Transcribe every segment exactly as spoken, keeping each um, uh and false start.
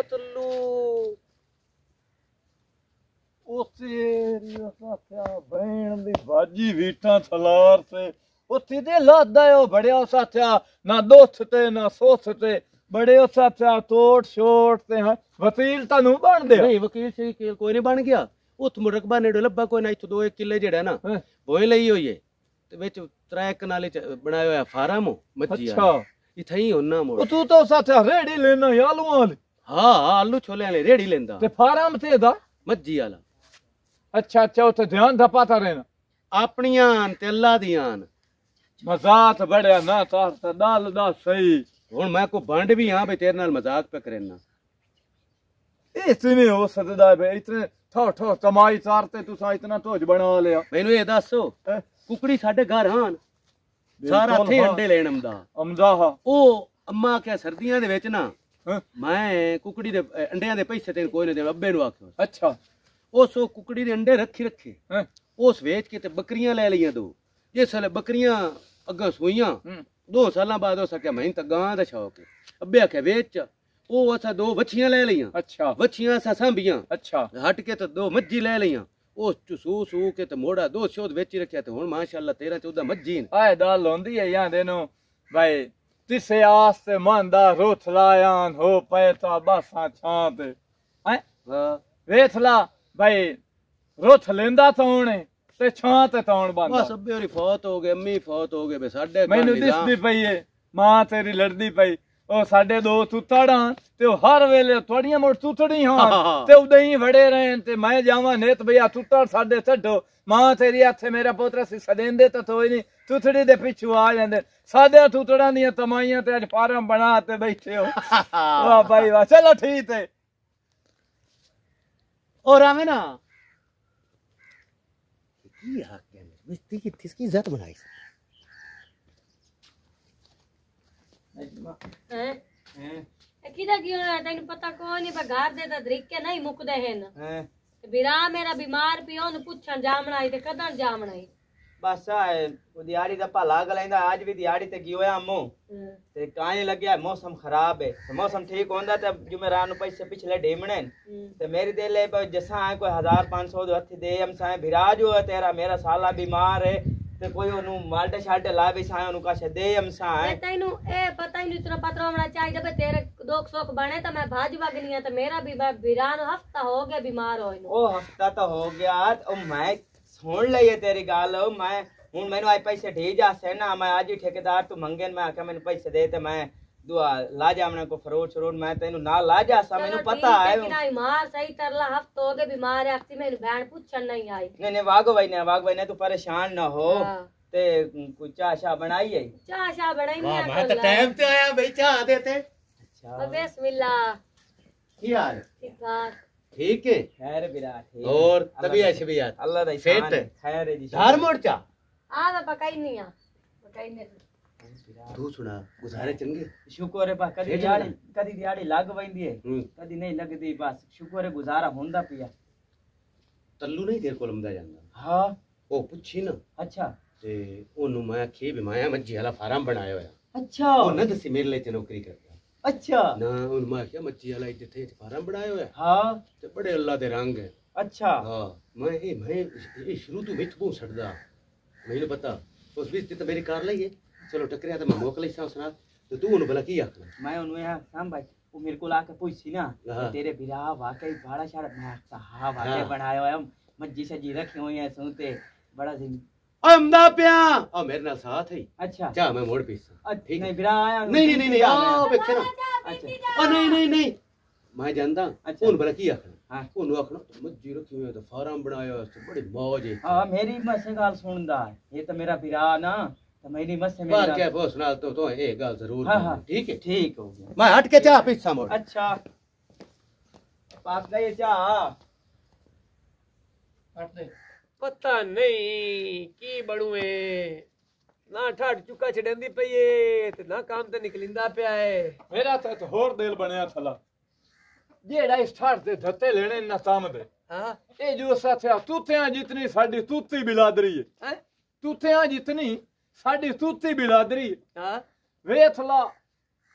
ਤੱਲੂ ਉਹ ਤੇਰੀ ਸਾਥਿਆ ਬਹਿਣ ਦੀ ਬਾਜੀ ਵੀਟਾਂ ਥਲਾਰ ਤੇ ਉੱਥੇ ਦੇ ਲਾਦਾ ਉਹ ਬੜਿਆ ਸਾਥਿਆ ਨਾ ਦੋਥ ਤੇ ਨਾ ਸੋਥ ਤੇ ਬੜੇ ਉਹ ਸਾਥਿਆ ਤੋੜ ਛੋੜ ਤੇ ਹਾਂ ਵਕੀਲ ਤੁਹਾਨੂੰ ਬਣਦੇ ਨਹੀਂ ਵਕੀਲ ਸੀ ਕੋਈ ਨਹੀਂ ਬਣ ਗਿਆ ਉੱਥ ਮੁਰਕਬਾ ਨੇੜੇ ਲੱਭਾ ਕੋਈ ਨਾ ਇੱਥੋਂ ਦੋ ਇੱਕ ਕਿੱਲੇ ਜਿਹੜਾ ਨਾ ਬੋਏ ਲਈ ਹੋਈ ਏ ਤੇ ਵਿੱਚ ਤਰੇ ਕਨਾਲੇ ਚ ਬਣਾਇਆ ਹੋਇਆ ਫਾਰਮ ਮੱਛੀ ਅੱਛਾ ਇੱਥੇ ਹੀ ਹੁੰਨਾ ਮੋੜ ਤੂੰ ਤਾਂ ਸਾਥਿਆ ਰੇੜੀ ਲੈਣਾ ਆਲੂਆਂ ਵਾਲੀ ਹਾਂ ਆਲੂ ਛੋਲੇ ਵਾਲੇ ਰੇੜੀ ਲੈਂਦਾ ਤੇ ਫਾਰਮ ਤੇ ਦਾ ਮੱਝੀ ਵਾਲਾ ਅੱਛਾ ਅੱਛਾ ਉੱਥੇ ਧਿਆਨ ਧਪਾਤਾ ਰਹਿਣਾ ਆਪਣੀਆਂ ਤੇ ਅੱਲਾ ਦੀਆਂ ਮਜ਼ਾਕ ਬੜਿਆ ਨਾ ਤਾਰ ਤੇ ਨਾਲ ਦਾ ਸਹੀ ਹੁਣ ਮੈਂ ਕੋ ਬੰਡ ਵੀ ਹਾਂ ਬਈ ਤੇਰੇ ਨਾਲ ਮਜ਼ਾਕ पे करना ਇਹ ਇਤਨੇ ਹੋ ਸਕਦਾ ਬਈ ਇਤਨੇ ਠੋ ਠੋ ਕਮਾਈ ਚਾਰਤੇ ਤੁਸੀਂ ਇਤਨਾ ਢੋਜ ਬਣਾ ਲਿਆ ਮੈਨੂੰ ਇਹ ਦੱਸੋ ਕੁਕੜੀ ਸਾਡੇ ਘਰ ਹਨ ਸਾਰਾ ਥੇ ਅੰਡੇ ਲੈਣ ਆਉਂਦਾ ਆਉਂਦਾ ਉਹ ਅੰਮਾ ਕਿਆ ਸਰਦੀਆਂ ਦੇ ਵਿੱਚ ਨਾ ਮੈਂ ਕੁਕੜੀ ਦੇ ਅੰਡਿਆਂ ਦੇ ਪੈਸੇ ਤੈਨੂੰ ਕੋਈ ਨਹੀਂ ਦੇ ਅੱਬੇ ਨੂੰ ਆਖਿਓ ਅੱਛਾ ਉਸ ਉਹ ਕੁਕੜੀ ਦੇ ਅੰਡੇ ਰੱਖੀ ਰੱਖੇ ਉਸ ਵੇਚ ਕੇ ਤੇ ਬੱਕਰੀਆਂ ਲੈ ਲਈਆਂ ਦੋ ਜਿਸ ਵੇਲੇ ਬੱਕਰੀਆਂ ਅੱਗਾ ਸੂਈਆਂ ਦੋ ਸਾਲਾਂ ਬਾਅਦ ਹੋ ਸਕਿਆ ਮੈਂ ਤਾਂ ਗਾਂ ਦਾ ਸ਼ੌਕ ਅੱਬੇ ਆਖਿਆ ਵੇਚ ਉਹ ਅਸਾਂ ਦੋ ਵੱਛੀਆਂ ਲੈ ਲਈਆਂ ਅੱਛਾ ਵੱਛੀਆਂ ਅਸਾਂ ਸਾਂਭੀਆਂ ਅੱਛਾ ਹਟ ਕੇ ਤੇ ਦੋ ਮੱਝੀ ਲੈ ਲਈਆਂ ਉਹ ਚਸੂ ਸੂ ਕੇ ਤੇ ਮੋੜਾ ਦੋ ਸ਼ੋਧ ਵਿੱਚ ਹੀ ਰੱਖਿਆ ਤੇ ਹੁਣ ਮਾਸ਼ਾਅੱਲਾ ਤੇਰਾ ਚੌਦਾ ਮੱਝੀ ਆਏ ਗੱਲ ਹੁੰਦੀ ਹੈ ਜਾਂਦੇ ਨੂੰ ਭਾਈ ਤਿਸੇ ਆਸਤੇ ਮੰਦਾ ਰੋਥ ਲਾਇਆਂ ਹੋ ਪਏ ਤਾਂ ਬਾਸਾਂ ਛਾਂ ਤੇ ਹੈ ਹਾਂ ਵੇਖ ਲਾ ਭਾਈ ਰੋਥ ਲੈਂਦਾ ਤਾਂ ਉਹਨੇ ਤੇ ਛਾਂ ਤੇ ਤੌਣ ਬੰਦਾ ਬਸ ਅੱਬੇ ਹੋਰੀ ਫੌਤ ਹੋ ਗਏ ਅੰਮੀ ਫੌਤ ਹੋ ਗਏ ਬੇ ਸਾਡੇ ਮੈਨੂੰ ਦਿਸਦੀ ਪਈ ਏ ਮਾਂ ਤੇਰੀ ਲੜਦੀ ਪਈ ਉਹ ਸਾਡੇ ਦੋ ਤੁੱਤੜਾਂ ਤੇ ਉਹ ਹਰ ਵੇਲੇ ਤੁਹਾਡੀਆਂ ਮੋੜ ਤੁੱਤੜੀ ਹਾਂ ਤੇ ਉਦਾਂ ਹੀ ਵੜੇ ਰਹਿਣ ਤੇ ਮੈਂ ਜਾਵਾਂ ਨੇਤ ਭਈਆ ਤੁੱਤੜ ਸਾਡੇ ਛੱਡੋ ਮਾਂ ਤੇਰੀ ਹੱਥੇ ਮੇਰਾ ਪੋਤਰਾ ਸੀ ਸਦੇਂਦੇ ਤਾਂ ਤੋਈ ਨਹੀਂ ਤੁੱਤੜੀ ਦੇ ਪਿੱਛੂ ਆ ਜਾਂਦੇ ਸਾਡੇ ਤੁੱਤੜਾਂ ਦੀਆਂ ਤਮਾਈਆਂ ਤੇ ਅੱਜ ਫਾਰਮ ਬਣਾ ਤੇ ਬੈਠੇ ਹੋ ਵਾਹ ਭਾਈ ਵਾਹ ਚਲੋ ਠੀਕ ਹੈ और आवे ना की हक है मिस्त्री की किसकी इज्जत बनाई हैं हैं किदा की होना तैनू पता कोई नहीं पर घर दे ता तरीके नहीं मुकदे हैं हैं बिरा मेरा बीमार पियो न पूछन जामना आई ते कदन जामना आई बस आए वो दिहाड़ी दा भला गलेंदा आज भी दिहाड़ी ते गियो अम्मू ते काने लगया मौसम खराब है तो मौसम ठीक होंदा ते जुमेरात नु पैसे पिछले ढेमणे ते मेरी दिल है जसा है कोई हजार पाँच सौ दो हथी दे हम साए भिरा जो है तेरा मेरा साला बीमार है ते कोई ओनु माल्टे शाल्टे ला भी साए ओनु काशे दे हम साए तैनू ए पता ही नहीं इतना पत्र होना चाहिए बे तेरे दोख सोख बने तो मैं भाज वगनी है तो मेरा भी भिरा नु हफ्ता हो गया बीमार होए नु ओ हफ्ता तो हो गया ओ मैं सुन लई तेरी गाल मैं हुन मैनू आज पैसे ढी जासे ना मैं आज ही ठेकेदार तू मंगे मैं आख्या मैनू पैसे दे ते मैं दुआ ला जामने को फरोट शरोट मैं तेनू ना ला जासा मैनू पता है कि नहीं मार सही तरला हफ्ता हो गए बीमार है अक्ति मेरी बहन पूछन नहीं आई नहीं नहीं वागो भाई ने वागो भाई ने तू परेशान ना हो ते कुछ चाह शाह बनाई है चाह शाह बनाई नहीं मैं तो टाइम पे आया भाई चाह देते अच्छा बिस्मिल्लाह की हाल ठीक ठाक ठीक है खैर विराट ठीक और तबीयत शबीयत अल्लाह दा सेट खैर है जी धार मोड़ चा आ मैं पकाई नहीं आ पकाई नहीं तू सुना गुजारे चंगे शुक्र है बा कदी दिहाड़ी कदी दिहाड़ी लग वैंदी है कदी नहीं लगदी बस शुक्र है गुजारा होंदा पिया तल्लू नहीं तेरे कोल आंदा जांदा हां ओ पुछी ना अच्छा ते ओनु मैं आखी भी मैं मज्जी वाला फार्म बनाया होया अच्छा ओ न दसी मेरे लिए ते नौकरी करदा अच्छा ना उन मैं क्या मच्छी वाला जिथे फार्म बनाया होया हां ते बड़े अल्लाह दे रंग है अच्छा हां मैं ये मैं ये शुरू तो विच पहुंच छड़दा मैंने पता उस बीच ते मेरी कार लई है चलो टकरिया ते मैं मोकल सा सुना तो तू उन भला की आखना मैं उन यहां साम भाई वो मेरे को आके पूछी ना तेरे बिरा वाकई बड़ा शाड़ा मैं तो हां वाकई बनाया होया मज्जी सजी रखी हुई है सुनते बड़ा दिन अमदा पिया ओ मेरे नाल साथ है अच्छा जा मैं मोड़ पीसा ठीक नहीं बिरा आया नहीं नहीं नहीं आ बैठे ना अच्छा ओ नहीं नहीं नहीं मैं जानदा अच्छा उन भला की आखना हां उन आखना मज्जी रखी हुई है तो फार्म बनाया है बड़ी मौज है हां मेरी मसे गाल सुनदा ये तो मेरा बिरा ना तो मेरी मसे मेरा बात क्या बोल सुना तो तो एक गाल जरूर हां हां ठीक है ठीक हो गया मैं हट के चाह पीसा मोड़ अच्छा पास गए चाह हट दे पता नहीं की बड़ुए ना ठाट चुका छडेंदी पई है ते ना काम ते निकलिंदा पिया है मेरा तो होर दिल बनया थला जेड़ा इस ठाट दे धत्ते लेने ना काम दे हां ए जो साथिया तूतियां जितनी साडी तूती बिलादरी है हैं तूतियां जितनी साडी तूती बिलादरी है हां वेथला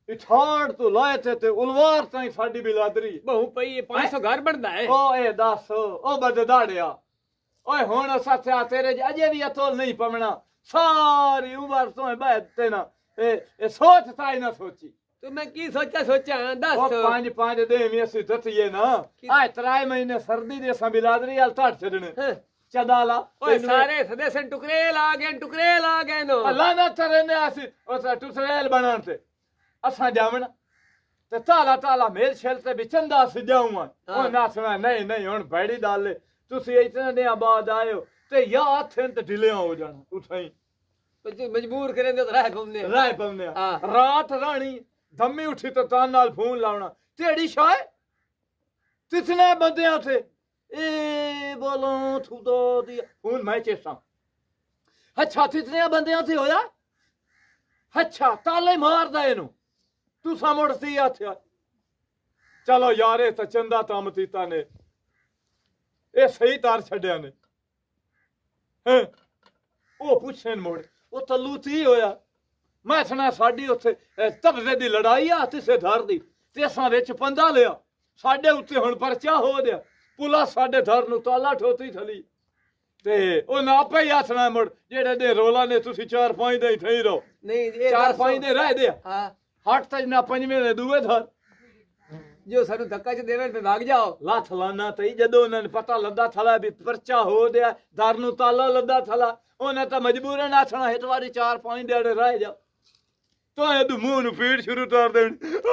इठाड़ तो लाए थे ते उलवार ताई साडी बिलादरी बहु पई पाँच सौ घर बनदा है ओ ए दस ओ बददाड़िया ओए हुण सत्या तेरे अजे भी अतोल नहीं पवना सारी उम्र तो बैठते ना ए ए सोच ताई ना सोची तो मैं की सोचा सोचा दस ओ पांच पांच दे में असि दतिए ना आ त्राई महीने सर्दी दे सा बिलादरी अल ठाड़ छडने चदाला ओए सारे सदस्य टुकरेल आ गए टुकरेल आ गए नो अल्लाह ना तरने असि ओ टुकरेल बनाते असा जावना ते ताला ताला मेल छेल ते भी चंदा से जाऊं ओ ना सुना नहीं नहीं हुन बैड़ी डाल ले तुसी इतने दे बाद आयो ते या हथन ते ढिले हो जाना उठाई मजबूर करें तो राह पवने राह पवने रात रानी धम्मी उठी तो तान नाल फोन लावना तेड़ी शाय कितने बंदे थे ए बोलो थूदो दी फोन मैं चेसा अच्छा कितने बंदे थे होया अच्छा ताले मार दे इनु तू सामुड़ती आथया चलो यारे तो चंदा तामतीता ने ए सही तार छड्या ने हैं ओ पुछन मोड़ ओ तल्लू ती होया मैं सुना साडी उत्थे तबजे दी लड़ाई आ तिसे धर दी ते असां विच पंदा लिया साडे उत्ते हुण परचा हो गया पुला साडे धर नु ताला ठोती थली ते ओ ना आपे ही आसना मुड़ जेड़े दे रोला ने तुसी चार पांच दे ठई रहो नहीं ये चार पांच दे रह दे हां हट तज ना पंजवें दे दुए धर जो सानू धक्का च देवे पे भाग जाओ लाथ लाना तई जदों उन्हें पता लद्दा थला भी परचा हो गया धर नु ताला लद्दा थला उन्हें तो मजबूरन आसना हित वारी चार पांच देड़े रह जा तो ए तू मुंह नु पीड़ शुरू कर दे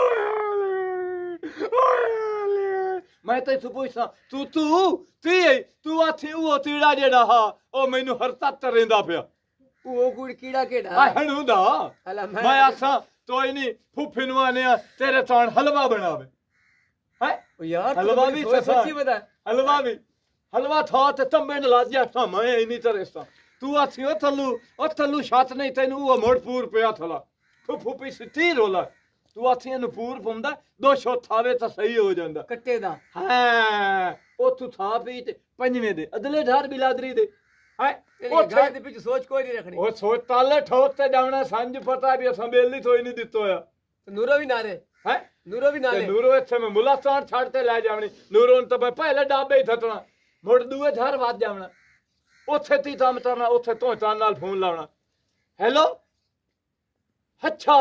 मैं तो तू पूछना तू तू ती तू आथी वो तीड़ा जेड़ा हा ओ मैनू हर तत रेंदा पिया वो कुड़ कीड़ा केड़ा आ हणूदा हला मैं आसा तोई नहीं फुफी नु आने तेरे ताण हलवा बनावे है ओ यार हलवा भी सच्ची बता हलवा भी हलवा था ते तंबे न लाजिया था मैं इनी तरह तू आथी ओ थल्लू ओ थल्लू छत नहीं तैनू वो मोड़ पूर पिया थला फुफू पी सिटी रोला तू आथी नु पूर पुंदा दो शो थावे तो सही हो जांदा कट्टे दा हां ओ तू था पी ते पंजवें दे अदले ढार बिलादरी दे है ओ गाय दे पीछे सोच कोई नहीं रखनी ओ सोच ताले ठोक ते जावना सांझ पता भी असां बेली थोई नहीं दित्तो या नूरो भी नारे है नूरो भी नारे नूरो इत्थे में मुलास्तान छाड़ते ले जावनी नूरो तो मैं पहले डाबे ही थटना मुड़ दुए धार वाद जावना ओथे ती ताम तरना ओथे तो तान नाल फोन लावना हेलो अच्छा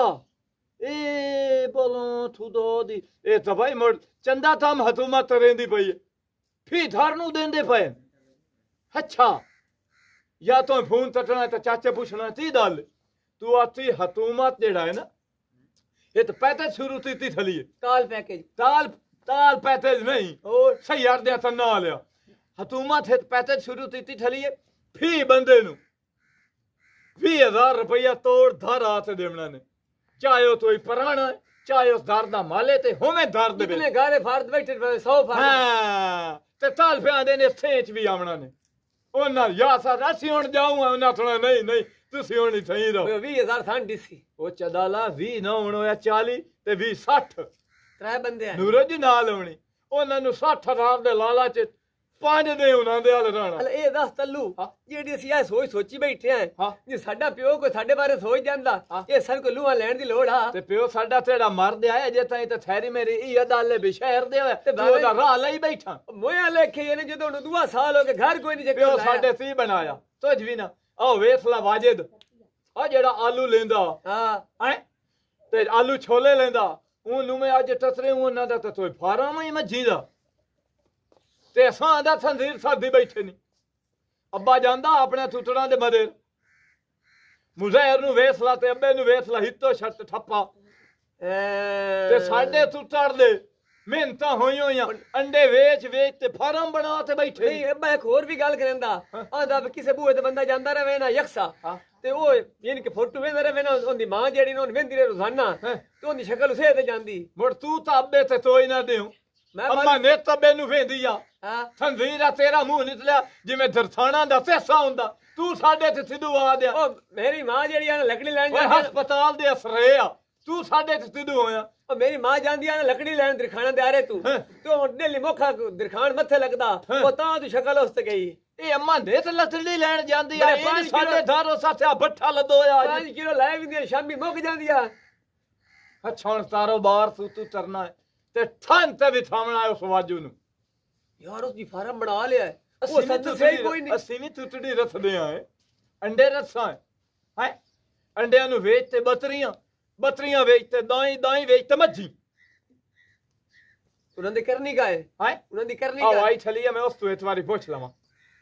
ए बोलो तू दो दी ए तो भाई मुड़ चंदा ताम हतूमत रेंदी पई फी धार नु देंदे पे अच्छा या तो फोन तटना तो चाचे पूछना ती दाल तू आती हतूमत जेड़ा है ना ये तो पैकेज शुरू थी थी थली ताल पैकेज ताल ताल पैकेज नहीं और सही यार दे था ना लिया हतूमत है पैकेज शुरू थी थी थली फी बंदे नु बीस हजार रुपया तोड़ धर हाथ देवना ने चाहे तो पराना चाहे उस दर दा माले ते होवे दर दे कितने गारे फार्द बैठे सौ फार्द हां ते ताल पे आंदे ने सेच भी आवना ने ओना या सा असी हुन जाऊंगा ओना थोड़ा नहीं नहीं तुसी होनी सही रहो बीस हजार थान डीसी ओ चदाला बीस ना होनो या चालीस ते बीस साठ त्रै बंदे हैं नूरो जी नाल होनी ओना नु साठ हजार दे लालच पांच दे उना दे हाल रहना हल ए दस तल्लू जेडी ਅਸੀਂ ਇਹ ਸੋਚ ਸੋਚੀ ਬੈਠੇ ਆਂ ਜੇ ਸਾਡਾ ਪਿਓ ਕੋਈ ਸਾਡੇ ਬਾਰੇ ਸੋਚ ਜਾਂਦਾ ਇਹ ਸਨ ਕੋ ਲੂਹਾ ਲੈਣ ਦੀ ਲੋੜ ਆ ਤੇ ਪਿਓ ਸਾਡਾ ਤੇੜਾ ਮਰਦੇ ਆਏ ਜੇ ਤਾਈ ਤੇ ਥੈਰੀ ਮੇਰੀ ਇਹ ਅਦਾਲੇ ਵੀ ਸ਼ਹਿਰ ਦੇ ਹੋਏ ਤੇ ਉਹਦਾ ਰਾਹ ਲਈ ਬੈਠਾ ਮੋਇਆ ਲੇਖੇ ਇਹਨੇ ਜਦੋਂ ਨੂੰ ਦੁਆ ਸਾਲ ਹੋ ਕੇ ਘਰ ਕੋਈ ਨਹੀਂ ਜੇ ਪਿਓ ਸਾਡੇ ਤੀ ਬਣਾਇਆ ਤੁਝ ਵੀ ਨਾ ਆਹ ਵੇਖ ਲਾ ਵਾਜਿਦ ਆ ਜਿਹੜਾ ਆਲੂ ਲੈਂਦਾ ਹਾਂ ਹੈ ਤੇ ਆਲੂ ਛੋਲੇ ਲੈਂਦਾ ਉਹਨੂੰ ਮੈਂ ਅੱਜ ਟਸਰੇ ਉਹਨਾਂ ਦਾ ਤਾਂ ਤੋਈ ਫਾਰਮ ਹੀ ਮੱਝੀ ਦਾ ਤੇ ਅਸਾਂ ਦਾ ਸੰਧੀਰ ਸਾਦੀ ਬੈਠੇ ਨਹੀਂ ਅੱਬਾ ਜਾਂਦਾ ਆਪਣੇ ਥੁੱਟੜਾਂ ਦੇ ਮਦੇ ਮੁਜ਼ਹਿਰ ਨੂੰ ਵੇਖ ਲਾ ਤੇ ਅੱਬੇ ਨੂੰ ਵੇਖ ਲਾ ਹਿੱਤੋ ਛੱਟ ਠੱਪਾ ਤੇ ਸਾਡੇ ਥੁੱਟੜ ਦੇ ਮਿਹਨਤਾਂ ਹੋਈਆਂ ਹੋਈਆਂ ਅੰਡੇ ਵੇਚ ਵੇਚ ਤੇ ਫਾਰਮ ਬਣਾ ਤੇ ਬੈਠੇ ਨਹੀਂ ਅੱਬਾ ਇੱਕ ਹੋਰ ਵੀ ਗੱਲ ਕਰਦਾ ਆਂਦਾ ਕਿਸੇ ਬੂਹੇ ਤੇ ਬੰਦਾ ਜਾਂਦਾ ਰਹੇ ਨਾ ਯਕਸਾ ਤੇ ਉਹ ਯਾਨੀ ਕਿ ਫੋਟੋ ਵੇਂਦਾ ਰਹੇ ਨਾ ਉਹਦੀ ਮਾਂ ਜਿਹੜੀ ਨਾ ਉਹਨੂੰ ਵੇਂਦੀ ਰਹੇ ਰੋਜ਼ਾਨਾ ਤੇ ਉਹਦੀ ਸ਼ਕਲ ਉਸੇ ਤੇ ਜਾਂਦੀ ਮੁੜ ਤੂੰ ਤਾਂ ਅੱਬੇ ਤੇ ਤੋਈ ਨਾ ਦਿਓ ਅੱਮਾ ਨੇ ਤੱਬੇ ਨੂੰ ਵੇਂਦੀ ਆ ਹਾਂ ਸੰਧੀਰਾ ਤੇਰਾ ਮੂੰਹ ਨਿਕਲਿਆ ਜਿਵੇਂ ਦਰਥਾਣਾ ਦਾ ਪੈਸਾ ਹੁੰਦਾ ਤੂੰ ਸਾਡੇ ਤੇ ਸਿੱਧੂ ਆ ਦਿਆ ਉਹ ਮੇਰੀ ਮਾਂ ਜਿਹੜੀ ਆ ਲੱਕੜੀ ਲੈਣ ਜਾਂਦੀ ਹਸਪਤਾਲ ਦੇ ਅਸਰੇ ਆ ਤੂੰ ਸਾਡੇ ਤੇ ਸਿੱਧੂ ਹੋਇਆ ਉਹ ਮੇਰੀ ਮਾਂ ਜਾਂਦੀ ਆ ਲੱਕੜੀ ਲੈਣ ਦਰਖਾਣਾ ਦੇ ਆਰੇ ਤੂੰ ਤੂੰ ਦਿੱਲੀ ਮੁੱਖਾ ਦਰਖਾਣ ਮੱਥੇ ਲੱਗਦਾ ਉਹ ਤਾਂ ਤੂੰ ਸ਼ਕਲ ਉਸ ਤੇ ਗਈ ਇਹ ਅੰਮਾ ਨੇ ਤੇ ਲੱਕੜੀ ਲੈਣ ਜਾਂਦੀ ਆ ਇਹ ਸਾਡੇ ਧਾਰੋ ਸਾਥਿਆ ਬੱਠਾ ਲੱਦੋਇਆ ਪੰਜ ਕਿਲੋ ਲੈ ਵੀ ਦੀ ਸ਼ਾਮੀ ਮੁੱਕ ਜਾਂਦੀ ਆ अच्छा हुण तारो बार तू तू तरना है ते ठन ते बिठावना है उस वाजू नु यार उसकी फार्म बना लिया है ਅਸੀਂ वो ਵੀ सच ਤੁਤੜੀ सही कोई नहीं ਅਸੀਂ ਵੀ ਤੁਤੜੀ ਰੱਖਦੇ ਆਂ ਅੰਡੇ ਰੱਸਾਂ ਹੈ ਅੰਡਿਆਂ ਨੂੰ ਵੇਚ ਤੇ ਬੱਤਰੀਆਂ ਬੱਤਰੀਆਂ ਵੇਚ ਤੇ ਦਾਈ ਦਾਈ ਵੇਚ ਤੇ ਮੱਝੀ उन्होंने करनी का है ਹੈ उन्होंने करनी ਆ का ਵਾਈ ਛਲੀ ਆ ਮੈਂ ਉਸ ਤੋਂ ਇਤਵਾਰੀ ਪੁੱਛ ਲਵਾਂ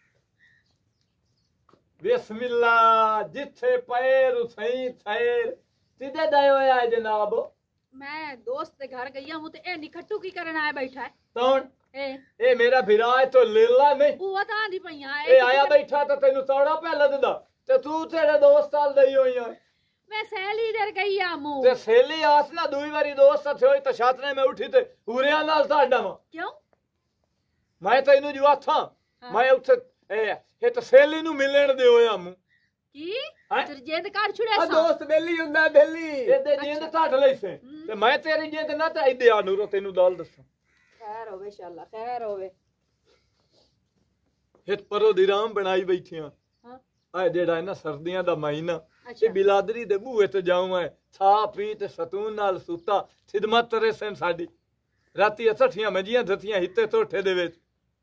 ਬਿਸਮਿਲ੍ਲਾ ਜਿੱਥੇ ਪੈਰ ਉਸਈ ਥੈਰ ਸਿੱਧੇ ਦਏ ਹੋਇਆ ਹੈ ਜਨਾਬ मैं दोस्त के घर गई हूं ते ए निखट्टू की करन आया बैठा है ਕੌਣ ए ਇਹ ਮੇਰਾ ਵਿਰਾਜ ਤੋਂ ਲੇਲਾ ਨਹੀਂ बुआ तां दी पईयां ਇਹ ਆਇਆ ਬੈਠਾ ਤਾਂ ਤੈਨੂੰ ਤੌੜਾ ਪੈ ਲੱਦਦਾ ਤੇ ਤੂੰ ਤੇਰੇ ਦੋਸਤ ਨਾਲ ਦਈ ਹੋਈ ਆ मैं सहेली इधर गई हूं ਤੇ ਸੇਲੀ ਆਸ ਨਾ ਦੂਈ ਵਾਰੀ ਦੋਸਤ ਸੱਥੇ ਹੋਈ ਤਾਂ ਛਾਤਨੇ ਮੈਂ ਉੱਠੀ ਤੇ ਹੂਰਿਆਂ ਨਾਲ ਤੁਹਾਡਾ ਵਾ क्यों ਮੈਂ ਤੈਨੂੰ ਜੋ ਆਥਾਂ ਮੈਂ ਉੱਥੇ ਇਹ ਇਹ ਤਾਂ ਸੇਲੀ ਨੂੰ ਮਿਲਣ ਦੇ ਹੋਇਆ ਮੂੰ की हैं? तेरी जेंद काट छुड़े आ सा दोस्त बेली हुंदा बेली ਇਹਦੇ ਜਿੰਦ ਘੱਟ ਲਈ ਸੇ ਤੇ ਮੈਂ ਤੇਰੀ ਜਿੰਦ ਨਾ ਤੇ ਇੱਦੇ ਆ ਨੂਰੋ ਤੈਨੂੰ ਦਲ ਦੱਸਾਂ खैर होवे इंशाल्लाह खैर होवे ਇਹ ਪਰੋ ਦੀ ਰਾਮ ਬਣਾਈ ਬੈਠੀਆਂ हां ਆ ਜਿਹੜਾ ਇਹਨਾਂ ਸਰਦੀਆਂ ਦਾ ਮਹੀਨਾ ਇਹ अच्छा ਬਿਲਾਦਰੀ ਦੇ ਬੂਹੇ ਤੇ ਜਾਉਂ ਮੈਂ ਖਾ ਪੀ ਤੇ ਸਤੂਨ ਨਾਲ ਸੁੱਤਾ ਖਿਦਮਤ ਤੇਰੇ ਸਨ ਸਾਡੀ ਰਾਤੀ ਅਸਠੀਆਂ ਮੰਜੀਆਂ ਧੱਤੀਆਂ ਹਿੱਤੇ ਤੋਠੇ ਦੇ ਵਿੱਚ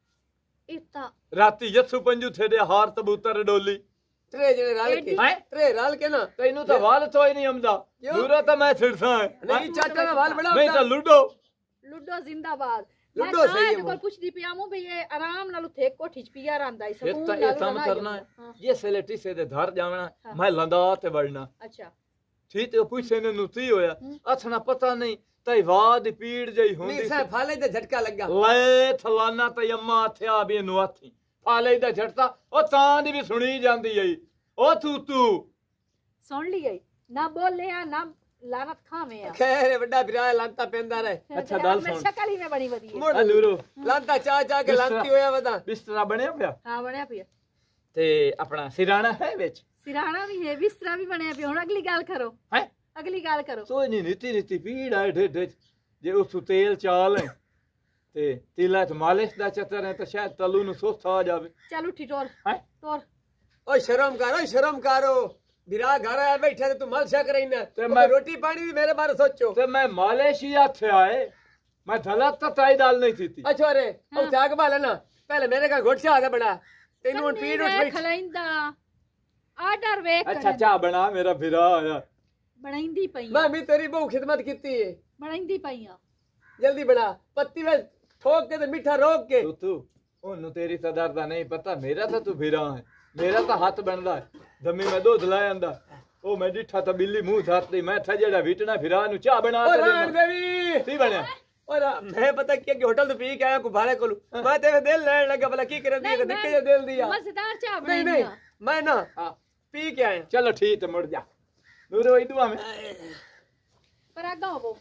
इतना ਰਾਤੀ ਜੱਸੂ ਪੰਜੂ ਥੇੜੇ ਹਾਰ ਤਬੂਤਰ ਡੋਲੀ त्रे जने राल के हैं? त्रे राल के ना ਤੈਨੂੰ ਤਾਂ ਵਾਲ ਤੋਂ ਹੀ ਨਹੀਂ ਆਉਂਦਾ क्यों? ਨੂਰਾ ਤਾਂ ਮੈਂ ਛਿੜਸਾਂ नहीं चाचा का वाल बड़ा ਨਹੀਂ होता ਤਾਂ ਲੁੱਡੋ लुडो जिंदाबाद लुडो मैं सही है कहां वो। कोल पुछदी पिया मु भी ये आराम नाल उथे कोठी च पिया रंदा है ਇਹ ਤਾਂ ਇਹ ਕੰਮ ਕਰਨਾ ਹੈ ਇਹ ਸੈਲੇਟੀ ਸੇ ਦੇ ਧਰ ਜਾਵਣਾ ਹਾਂ। ਮੈਂ ਲੰਦਾ ਤੇ ਵੜਨਾ अच्छा ਠੀਕ ਤੇ ਪੁੱਛੇ ਨੇ ਨੁਤੀ ਹੋਇਆ ਅਥਣਾ ਪਤਾ ਨਹੀਂ ਤਈ ਵਾਹ ਦੀ ਪੀੜ ਜਈ ਹੁੰਦੀ नहीं सा फाले दे झटका लगा ਲੈ ਥਲਾਨਾ ਤੇ ਅੰਮਾ ਥਿਆ ਵੀ ਨੂੰ ਆਥੀ ਫਾਲੇ ਦਾ ਝੜਤਾ ਉਹ ਤਾਂ ਦੀ ਵੀ ਸੁਣੀ ਜਾਂਦੀ ਈ ਉਹ ਤੂੰ ਤੂੰ सुन ली गई ना बोले या ना लानत खावे या खैर बड़ा बिरा लांता पेंदा रहे अच्छा दाल मैं सुन शक्ल ही में बड़ी वदी है मोड़ ਆ ਨੂਰੋ लांता चा चा के लांती होया वदा ਬਿਸਤਰਾ ਬਣਿਆ ਪਿਆ हां बनया पिया ਤੇ ਆਪਣਾ ਸਿਰਾਣਾ ਹੈ ਵਿੱਚ सिराना भी है बिस्तरा भी बनया पिया हुन अगली गल करो ਹੈ अगली गल करो ਸੋ ਨਹੀਂ ਨੀਤੀ ਨੀਤੀ ਪੀੜ ਆਏ ਢਿੱਡ ਚ ਜੇ ਉਸ ਤੇਲ ਚਾਲ ਹੈ ਤੇ ਤੀਲਾ ਚ ਮਾਲਿਸ਼ ਦਾ ਚੱਕਰ ਹੈ ਤਾਂ ਸ਼ਾਇਦ ਤਲੂ ਨੂੰ ਸੋਥਾ ਆ ਜਾਵੇ चल उठी टोर ਹੈ टोर ओ शर्म करो शर्म करो बिरा घर आया बैठे ते तू मल शक रहीना ते ओ मैं- रोटी पानी भी मेरे बारे सोचो ਤੇ ਮੈਂ ਮਾਲੇਸ਼ੀਆ ਥੇ ਆਏ ਮੈਂ ਧਲਤ ਤਾਂ ਤਾਈ ਦਾਲ ਨਹੀਂ ਥੀਤੀ अच्छा रे ओ त्याग बाले ना पहले मेरे का घोट से आगे बड़ा तेनू उन पीड़ उठ बैठ खलाइंदा आर्डर वेख ਅੱਛਾ ਚਾਹ ਬਣਾ ਮੇਰਾ ਫਿਰਾ ਆਇਆ ਬਣਾਈਂਦੀ ਪਈ मैं भी तेरी बहु खिदमत कीती है ਬਣਾਈਂਦੀ ਪਈਆਂ जल्दी बना पत्ती में ठोक के ते मीठा रोक के ਤੂੰ ਤੂੰ ਉਹਨੂੰ ਤੇਰੀ ਕਦਰ ਦਾ ਨਹੀਂ ਪਤਾ ਮੇਰਾ ਤਾਂ ਤੂੰ ਫਿਰਾ ਹੈ ਮੇਰਾ ਤਾਂ ਹੱਥ ਬਣਦਾ ਹੈ ਦਮੀ ਮੈਂ ਦੁੱਧ ਲੈ ਆਂਦਾ ਉਹ ਮੈਂ ਡਿੱਠਾ ਤਾਂ ਬਿੱਲੀ ਮੂੰਹ ਧਰਤੀ ਮੈਂ ਥਾ ਜਿਹੜਾ ਵਿਟਣਾ ਫਿਰਾ ਨੂੰ ਚਾਹ ਬਣਾ ओ ਕੇ राण ਦੇਣਾ देवी ਕੀ ਬਣਿਆ और मैं पता क्या कि होटल तो पी के आया को भाड़े को मैं तेरे दिल लेने लगा भला की करे दिया दिक्कत जे दिल दिया ਮਜ਼ੇਦਾਰ ਚਾਹ नहीं नहीं ਬਣਾਈਆਂ मैं ना ਹਾਂ पी के आया ਚਲੋ ਠੀਕ ਤੇ ਮੁੜ ਜਾ ਨੂਰੋ ਇਦੂ ਆਵੇਂ ਪਰ ਆਗਾ ਹੋਵੋ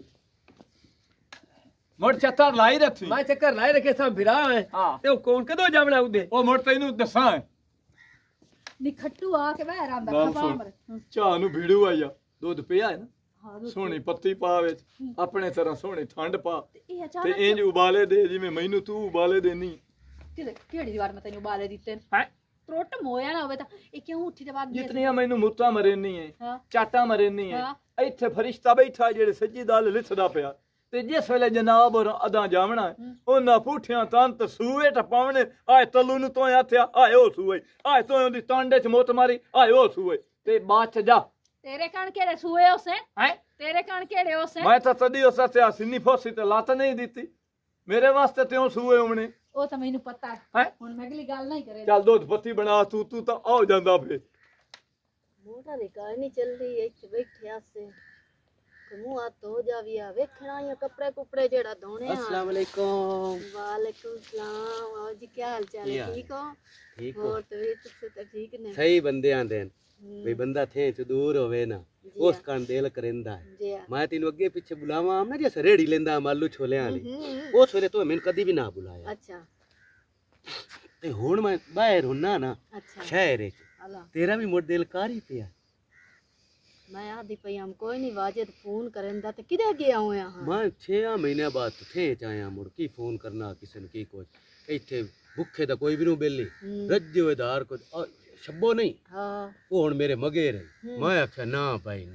ਮੁੜ ਚੱਤਰ ਲਾਈ ਰੱਖੀ मैं चक्कर लाए रखे था बिरा है ਹਾਂ ते ओ कौन कदो जावना उदे ਉਹ ਮੁੜ ਤੈਨੂੰ ਦੱਸਾਂ ਨਿਖੱਟੂ ਆ ਕੇ ਬਾਹਰ ਆਂਦਾ ਗੱਲ ਖਬਾ ਸੁਣ। ਮਰ ਚਾਹ ਨੂੰ ਭੀੜੂ ਆਇਆ ਦੁੱਧ ਪਿਆ ਹੈ ਨਾ ਹਾਂ ਸੋਹਣੀ ਪੱਤੀ ਪਾ ਵਿੱਚ ਆਪਣੇ ਤਰ੍ਹਾਂ ਸੋਹਣੀ ਠੰਡ ਪਾ ਇਹ ਤੇ ਅਚਾਨਕ ਇੰਜ ਉਬਾਲੇ ਦੇ ਜਿਵੇਂ ਮੈਨੂੰ ਤੂੰ ਉਬਾਲੇ ਦੇਨੀ ਕਿਹੜੇ ਕਿਹੜੀ ਵਾਰ ਮੈਂ ਤੈਨੂੰ ਬਾਲੇ ਦਿੱਤੇ ਨੇ? ਹੈ ਤਰੁੱਟ ਮੋਇਆ ਨਾ ਹੋਵੇ ਤਾਂ ਇਹ ਕਿਉਂ ਉੱਠੀ ਤੇ ਬਾਅਦ ਜਿਤਨੀਆਂ ਮੈਨੂੰ ਮੁੱਤਾਂ ਮਰੇਨੀ ਹੈ ਹਾਂ ਚਾਟਾਂ ਮਰੇਨੀ ਹੈ ਹਾਂ। ਇੱਥੇ ਫਰਿਸ਼ਤਾ ਬੈਠਾ ਜਿਹੜੇ ਸੱਜੀ ਦਲ ਲਿਥਦਾ ਪਿਆ ਤੇ ਜਿਸ ਵੇਲੇ ਜਨਾਬ ਔਰ ਅਦਾਂ ਜਾਵਣਾ ਹੈ, ਉਹਨਾਂ ਪੁੱਠਿਆਂ ਤੰਤ ਸੂਏ ਟਪਾਉਣੇ ਆਏ ਤਲੂ ਨੂੰ ਤੋਂ ਆਥਿਆ ਆਏ ਉਹ ਸੂਏ ਆਏ ਤੋਂ ਉਹਦੀ ਟਾਂਡੇ ਚ ਮੋਤ ਮਾਰੀ ਆਏ ਉਹ ਸੂਏ ਤੇ ਬਾਅਦ ਚ ਜਾ ਤੇਰੇ ਕਣ ਕਿਹੜੇ ਸੂਏ ਉਸੇ ਹੈ ਤੇਰੇ ਕਣ ਕਿਹੜੇ ਉਸੇ ਮੈਂ ਤਾਂ ਤਦੀ ਉਸ ਤੇ ਸਿੰਨੀ ਫੋਸੀ ਤੇ ਲੱਤ ਨਹੀਂ ਦਿੱਤੀ ਮੇਰੇ ਵਾਸਤੇ ਤੇ ਉਹ ਸੂਏ ਹੋਣੇ ਉਹ ਤਾਂ ਮੈਨੂੰ ਪਤਾ ਹੈ ਹੈ ਹੁਣ ਮੈਂ ਅਗਲੀ ਗੱਲ ਨਹੀਂ ਕਰੇ ਚੱਲ ਦੁੱਧ ਪੱਤੀ ਬਣਾ ਤੂੰ ਤੂੰ ਤਾਂ ਆ ਜਾਂਦਾ ਫੇ ਮੋਟਾ ਦੀ ਗੱਲ ਨਹੀਂ ਚੱਲਦੀ ਇੱਥੇ ਬੈਠਿਆ ਸੇ ਮੂੰਹ ਹੱਥ ਹੋ ਜਾਵੀਆ ਵੇਖਣਾ ਹੀ ਕੱਪੜੇ ਕੁਪੜੇ ਜਿਹੜਾ ਧੋਣੇ ਆ अस्सलाम वालेकुम वालेकुम सलाम और जी क्या हाल चाल क्या है ठीक हो ठीक हो और तो भी तुझसे तो ठीक ने सही बंदे आंदे भी बंदा थे तो दूर होवे ना जी उस कान दिल करेंदा है जी हाँ। मैं तेन अगे पीछे बुलावा आम ना जैसे रेड़ी लेंदा आम आलू छोले वाली हम्म, उस वेले तो मैंने कदी भी ना बुलाया अच्छा ते हुण मैं बाहर हुन्ना ना अच्छा शहर च अल्लाह तेरा भी मोड़ दिल कर ही पिया मैं आदि पई हम कोई नहीं वाजे तो फोन करें दा ते किदे गया होया हां मैं छह महीने बाद थे चाया मुड़ की फोन करना किसी ने की कोई इत्थे भुखे दा कोई भी नु बेली हम्म, रज्जे हुए दार को आ, शब्बो नहीं हाँ वो हुण मेरे मगे रही मैं आख्या ना भाई ना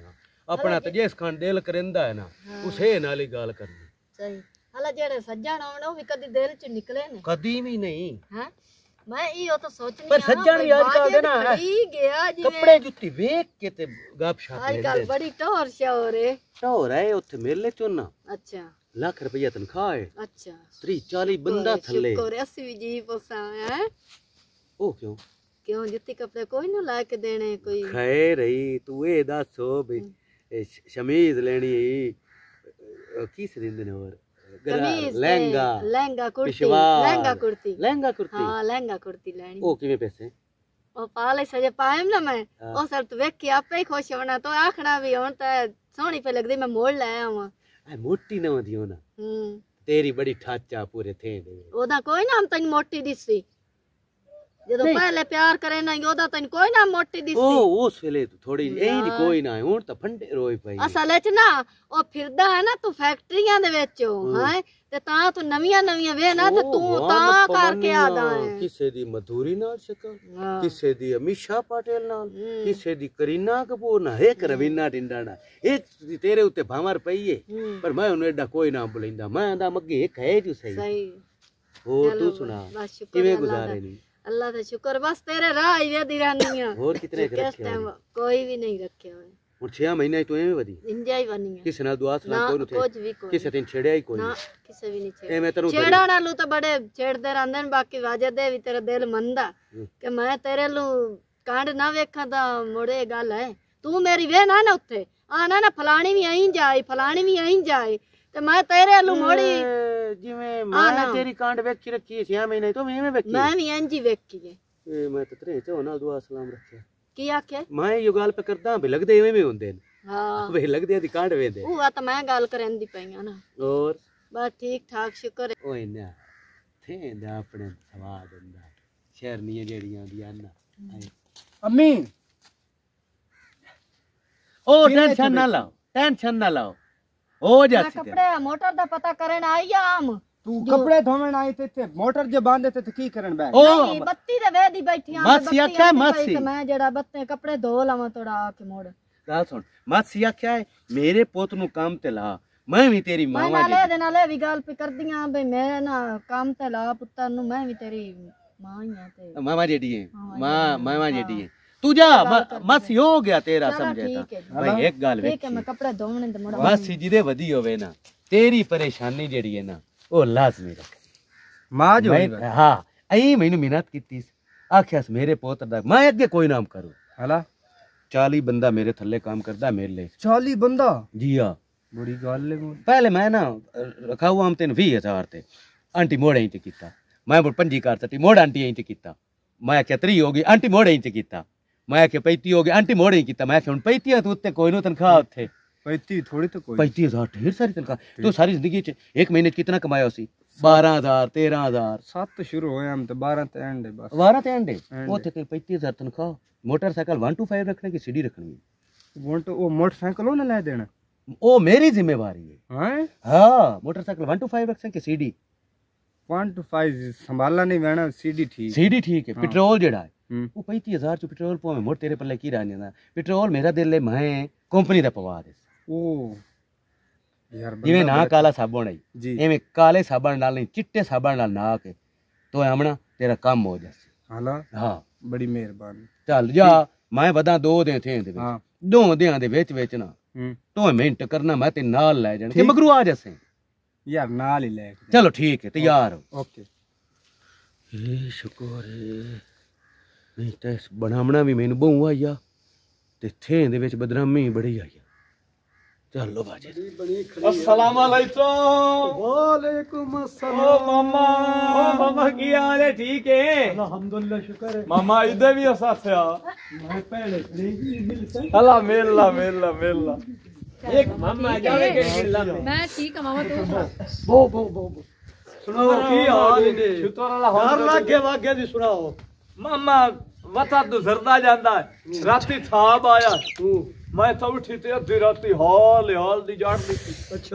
अपना तो जिस खान दिल करिंदा है ना उसे नाल ही गल करनी सही हला जेड़े सज्जन आउण ओ भी कदी दिल च निकले ने कदी भी नहीं हैं मैं इहो तो सोचनी पर सज्जन भी आजकल दे ना गया जिवें कपड़े जुत्ती वेख के ते गपशप आजकल बड़ी टोर शोर है टोर है उत्थे मेले चों ना अच्छा लाख रुपया तनख्वाह है अच्छा तीस चालीस बंदा थल्ले शुक्र अस्सी भी जी पोसा है ओ क्यों क्यों जुत्ती कपड़े कोई ना ला के देने कोई खैर ही तू ए दसो भी शमीज लेनी किस दिन ने और कमीज लहंगा लहंगा कुर्ती पिशवार, लहंगा कुर्ती लहंगा कुर्ती हां लहंगा कुर्ती लेनी ओ किवें पैसे ओ पाले सजे पाएम ना मैं हाँ। ओ सर तू वेख के आपे ही खुश होना तो आखना भी हुन ता सोहनी पे लगदी मैं मोड़ ले आवां आ मोटी ना दियो ना हम्म तेरी बड़ी ठाचा पूरे थे दे ओदा कोई ना हम तन मोटी दिसी ਜਦੋਂ ਪਹਿਲੇ ਪਿਆਰ ਕਰੇ ਨਾ ਉਹਦਾ ਤੈਨੂੰ ਕੋਈ ਨਾ ਮੋਟੀ ਦਿਸੀ ਉਹ ਉਸ ਵੇਲੇ ਥੋੜੀ ਇਹ ਨਹੀਂ ਕੋਈ ਨਾ ਹੁਣ ਤਾਂ ਫੰਡੇ ਰੋਈ ਪਈ ਅਸਲ ਵਿੱਚ ਨਾ ਉਹ ਫਿਰਦਾ ਹੈ ਨਾ ਤੂੰ ਫੈਕਟਰੀਆਂ ਦੇ ਵਿੱਚ ਹੈ ਤੇ ਤਾਂ ਤੂੰ ਨਵੀਆਂ ਨਵੀਆਂ ਵੇ ਨਾ ਤੇ ਤੂੰ ਤਾਂ ਕਰਕੇ ਆਦਾ ਹੈ ਕਿਸੇ ਦੀ ਮਧੂਰੀ ਨਾਲ ਸ਼ਕਲ ਕਿਸੇ ਦੀ ਅਮੀਸ਼ਾ ਪਟੇਲ ਨਾਲ ਕਿਸੇ ਦੀ ਕਰੀਨਾ ਕਪੂਰ ਨਾਲ ਇੱਕ ਰਵੀਨਾ ਟਿੰਡਾ ਨਾਲ ਇੱਕ ਤੇਰੇ ਉੱਤੇ ਭਾਵਰ ਪਈ ਏ ਪਰ ਮੈਂ ਉਹਨੂੰ ਐਡਾ ਕੋਈ ਨਾ ਬੁਲਾਉਂਦਾ ਮੈਂ ਆਂਦਾ ਮੱਗੇ ਇੱਕ ਹੈ ਜੂ ਸਹੀ ਸਹੀ ਹੋਰ ਤੂੰ ਸੁਣਾ ਕਿਵੇਂ ਗੁਜ਼ਾਰੇ ਨਹੀਂ अल्लाह का शुक्र बस तेरे राह ही वेदी रहनी है और कितने रखे हो कोई भी नहीं रखे हुए और छह महीने तो एवें वदी इंजा ही बनी है किसी ना दुआ सलाम कोई थे कुछ भी कोई किसी दिन छेड़या ही कोई ना किसी भी नहीं छेड़ा ए मैं तेरे छेड़ा नालू तो बड़े छेड़दे रहंदे ने बाकी वाजे दे भी तेरा दिल मंदा कि मैं तेरे लू कांड ना वेखा ता मोड़े गल है तू मेरी वे ना ना उत्थे आना ना फलानी भी आई जाए फलानी भी आई जाए ਤੇ ਮੈਂ ਤੇਰੇ ਲੂ ਮੋੜੀ ਜਿਵੇਂ ਮੈਂ ਤੇਰੀ ਕਾਂਡ ਵੇਖੀ ਰੱਖੀ ਛੇ ਮਹੀਨੇ ਤੋਂ ਮੈਂ ਵੇਖੀ ਮੈਂ ਵੀ ਇੰਜ ਹੀ ਵੇਖੀ ਹੈ ਇਹ ਮੈਂ ਤੇ ਤੇਰੇ ਚੋਂ ਨਾਲ ਦੁਆ ਸਲਾਮ ਰੱਖਿਆ ਕੀ ਆਖਿਆ ਮੈਂ ਇਹ ਗੱਲ ਪੇ ਕਰਦਾ ਵੀ ਲੱਗਦੇ ਐਵੇਂ ਵੀ ਹੁੰਦੇ ਨੇ ਹਾਂ ਵੇ ਲੱਗਦੇ ਦੀ ਕਾਂਡ ਵੇਂਦੇ ਉਹ ਆ ਤਾਂ ਮੈਂ ਗੱਲ ਕਰਨ ਦੀ ਪਈਆਂ ਨਾ ਹੋਰ ਬਸ ਠੀਕ ਠਾਕ ਸ਼ੁਕਰ ਹੈ ਓਏ ਨਾ ਥੇਂਦਾ ਆਪਣੇ ਸਵਾਦ ਹੁੰਦਾ ਸ਼ਹਿਰਨੀਆਂ ਜਿਹੜੀਆਂ ਹੁੰਦੀਆਂ ਨਾ ਅੰਮੀ ਉਹ ਟੈਨਸ਼ਨ ਨਾ ਲਾਓ ਟੈਨਸ਼ਨ ਨਾ ਲਾਓ हो जाती कपड़े मोटर दा पता करन आई आम तू कपड़े धोवन आई थे ते मोटर जे बांधे थे की करन बे नहीं बत्ती दे वेदी बैठी आ मासी आख्या मासी मैं जेड़ा बत्ते कपड़े धो लावां थोड़ा आके मोड़ गल सुन मासी आख्या है मेरे पोत नु काम ते ला मैं भी तेरी मां मैं नाले दे नाले भी गल पे कर दियां बे मैं ना काम ते ला पुत्तर नु मैं भी तेरी मां ही आ ते मामा जेडी है मां मामा जेडी है तू जा मासी हो गया तेरा समझे भाई एक गल ठीक है मैं कपड़े धोवने ते मोड़ा मासी जी दे वदी होवे ना तेरी परेशानी जेडी है ना ओ लाजमी रख मां जो हां आई मैनू मिन्नत कीती आखियास मेरे पोत दा मैं अगे कोई नाम करूं हला चालीस बंदा मेरे थल्ले काम करदा मेरे लिए चालीस बंदा जी हां बड़ी गल है पहले मैं ना रखा हुआ हम तेन बीस हजार ते आंटी मोड़े इंच कीता मैं पंजी कर सटी मोड़ आंटी इंच कीता मैं क्या त्री हो गई आंटी मोड़े इंच कीता मैं क्या पैंती हो गई आंटी मोड़े ही कीता मैं क्या पैंती है तू उत्ते कोई नो तनख्वाह उत्थे पैंती थोड़ी तो कोई पैंती हजार ढेर सारी तनख्वाह तू सारी जिंदगी च एक महीने च कितना कमाया उसी बारह हजार तेरह हजार सात शुरू होए हम तो बारह ते एंड बस बारह ते एंड उत्थे कोई पैंती हजार तनख्वाह मोटरसाइकिल वन टू फाइव रखने की सीढ़ी रखनी है वो तो वो मोटरसाइकिल ना ले देना ओ मेरी जिम्मेवारी है हैं हां मोटरसाइकिल वन टू फाइव रख सके सीढ़ी वन टू फाइव संभालना नहीं वेना सीढ़ी ठीक सीढ़ी ठीक है पेट्रोल जेड़ा है वो पैंती हजार चो पेट्रोल पावे मोड़ तेरे पल्ले की रहने ना पेट्रोल मेरा दिल है मैं कंपनी दा पवा दे ओ यार जिवें ना काला साबुन आई जी एवें काले साबुन नाल नहीं चिट्टे साबुन नाल ना के तो आमना तेरा काम हो जासे हाला हां बड़ी मेहरबानी चल जा मैं वदा दो दे थे दे हां दो देयां दे विच विच ना तो मिनट करना मैं ते नाल ले जाने के मगरू आ जासे यार नाल ही ले चलो ठीक है तैयार हो ओके ए शुक्र है नहीं तो बनावना भी मैनू बहु आई आ ते थे दे विच बदनामी बड़ी आई आ चलो बाजी अस्सलाम वालेकुम वालेकुम ओ अस्सलाम मामा ओ मामा की हाल है ठीक है अल्हम्दुलिल्लाह शुक्र है मामा इधर भी असाथया मैं पहले नहीं मिलता अल्लाह मेला मेला मेला एक मामा जावे के मिलला मैं ठीक है मामा तू बो बो बो सुनाओ की हाल ने शुक्र अल्लाह डर लागे वागे दी सुनाओ मामा वता तो जरदा जांदा राती थाब आया मैं तो उठी ते अद्धी राती हाल हाल दी जाड़ दी अच्छा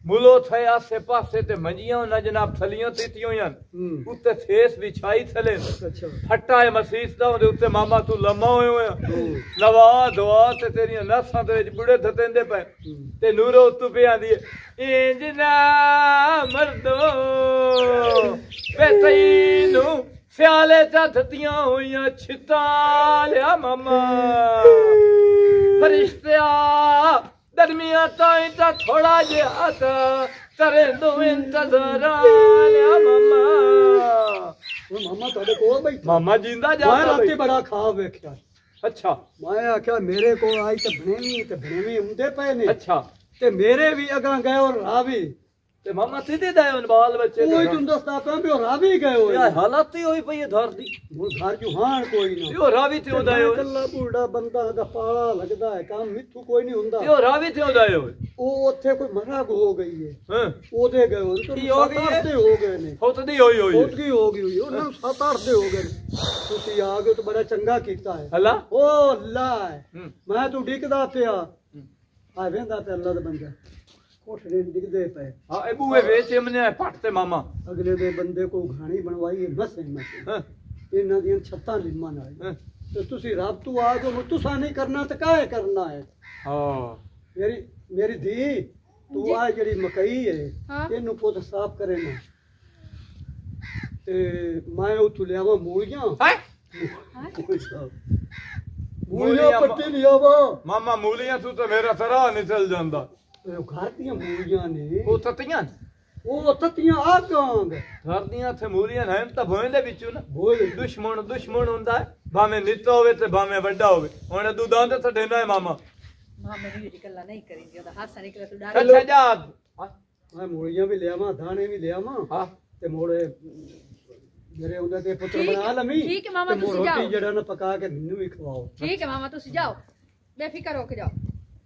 मुलो थे आसे पासे ते मंजियां ना जनाब थलियां तीतियों यान उत्ते थेस बिछाई थले अच्छा फट्टा है मसीस दा ओदे उत्ते मामा तू लम्मा होए होया नवा दुआ ते तेरियां नसां दे विच बुढ़े थतेंदे पे ते नूरो तू पे आंदी इंज ना मर्दो पे तैनू सियाले चा थतियां होइयां छिता लिया मामा फरिश्तिया दरमिया ताई ता थोड़ा जिहा ता करे दो इंतजार लिया मामा ਉਹ ਮਾਮਾ ਤੁਹਾਡੇ ਕੋਲ ਬੈਠਾ मामा जिंदा ਮੈਂ जाता ਰਾਤੀ भाई। ਬੜਾ ਖਾਬ ਵੇਖਿਆ अच्छा ਮੈਂ ਆਖਿਆ ਮੇਰੇ ਕੋਲ ਆਈ ਤੇ ਬਣੇਵੀਂ ਤੇ ਬਣੇਵੀਂ ਹੁੰਦੇ ਪਏ ਨੇ अच्छा ਤੇ ਮੇਰੇ ਵੀ ਅਗਾਂ ਗਏ ਔਰ ਰਾਵੀ ते मामा सीधे दाए उन बाल बच्चे ਉਹ ਹੀ ਤੁਹਾਨੂੰ ਦੱਸਦਾ ਪਿਆ ਵੀ ਉਹ ਰਾਵੀ ਗਏ ਹੋਏ यार हालत ही होई पई है धर दी ਹੁਣ ਘਰ ਜੂ ਹਾਣ ਕੋਈ ਨਾ यो रावी थे उदाए हो ਕੱਲਾ ਬੁੱਢਾ ਬੰਦਾ ਦਾ ਪਾਲਾ ਲੱਗਦਾ ਹੈ ਕੰਮ ਮਿੱਥੂ ਕੋਈ ਨਹੀਂ ਹੁੰਦਾ यो रावी थे उदाए हो ਉਹ ਉੱਥੇ ਕੋਈ ਮਰਾਗ ਹੋ ਗਈ ਹੈ हां ਉਹਦੇ ਗਏ ਹੋਏ ਕੀ ਹੋ ਗਈ ਹੈ? ਤੇ ਹੋ ਗਏ ਨੇ होतदी होई होई ਬਹੁਤ ਕੀ ਹੋ ਗਈ ਹੋਈ ਉਹਨਾਂ ਨੂੰ ਸੱਤ ਅੱਠ ਦੇ ਹੋ ਗਏ ਨੇ। ਤੁਸੀਂ ਆ ਗਏ ਤਾਂ ਬੜਾ ਚੰਗਾ ਕੀਤਾ ਹੈ हला ਓ ਅੱਲਾ हम्म ਮੈਂ ਤੂੰ ਡਿੱਗਦਾ ਪਿਆ ਆ ਵੇਂਦਾ ਤੇ ਅੱਲਾ ਦਾ ਬੰਦਾ ਕੋਠੜੇ ਡਿੱਗਦੇ ਪਏ हां ए बूए वेच हमने पट ते मामा ਅਗਲੇ ਦੇ ਬੰਦੇ ਕੋ ਘਾਣੀ ਬਣਵਾਈ ਹੈ ਮਸੇ ਮਸੇ हां ਇਹਨਾਂ ਦੀਆਂ ਛੱਤਾਂ ਲਿੰਮਾਂ ਨਾਲ हां ਤੇ ਤੁਸੀਂ ਰੱਬ ਤੋਂ ਆ ਜੋ ਤੁਸਾਂ ਨਹੀਂ ਕਰਨਾ ਤੇ ਕਾਹੇ ਕਰਨਾ ਹੈ हां ਮੇਰੀ ਮੇਰੀ ਧੀ ਤੂੰ ਆ ਜਿਹੜੀ ਮਕਈ ਹੈ ਇਹਨੂੰ ਪੁੱਤ ਸਾਫ਼ ਕਰੇ ਨਾ ਤੇ ਮੈਂ ਉੱਥੋਂ ਲਿਆਵਾਂ ਮੂਲੀਆਂ हाय ਕੋਈ ਸਾਫ਼ ਮੂਲੀਆਂ ਪੱਟੀ ਲਿਆਵਾ मामा मूलियां तू तो मेरा सरा निकल ਜਾਂਦਾ ਉਹ ਘਰ ਦੀਆਂ ਮੂਲੀਆਂ ਨੇ ਉਹ ਤਤੀਆਂ ਉਹ ਤਤੀਆਂ ਆ ਕਾਂਗ ਘਰ ਦੀਆਂ ਤੇ ਮੂਲੀਆਂ ਨੇ ਤਾਂ ਭੋਏ ਦੇ ਵਿੱਚੋਂ ਨਾ ਬੋਲ ਦੁਸ਼ਮਣ ਦੁਸ਼ਮਣ ਹੁੰਦਾ ਹੈ ਭਾਵੇਂ ਨਿੱਤਾ ਹੋਵੇ ਤੇ ਭਾਵੇਂ ਵੱਡਾ ਹੋਵੇ ਹੁਣ ਦੁਦਾਂ ਤੇ ਤੁਹਾਡੇ ਨਾਲ ਹੈ ਮਾਮਾ ਮਾਮੇ ਦੀ ਜਿਹੜੀ ਗੱਲਾਂ ਨਹੀਂ ਕਰੀਂਦੀ ਉਹਦਾ ਹਾਸਾ ਨਿਕਲੇ ਤੂੰ ਡਰ ਅੱਛਾ ਜਾ ਮੈਂ ਮੂਲੀਆਂ ਵੀ ਲਿਆਵਾਂ ਦਾਣੇ ਵੀ ਲਿਆਵਾਂ ਹਾਂ ਤੇ ਮੋੜੇ ਮੇਰੇ ਉਹਦੇ ਤੇ ਪੁੱਤਰ ਠੀਕ- ਬਣਾ ਲਵੀਂ ਠੀਕ ਹੈ ਮਾਮਾ, ਤੇ ਤੁਸੀਂ ਰੋਟੀ ਜਾਓ। ਜਿਹੜਾ ਨਾ ਪਕਾ ਕੇ ਮੈਨੂੰ ਵੀ ਖਵਾਓ ਠੀਕ ਹੈ ਮਾਮਾ ਤੁਸੀਂ ਜਾਓ ਬੇਫਿਕਰ ਹੋ ਕੇ ਜਾਓ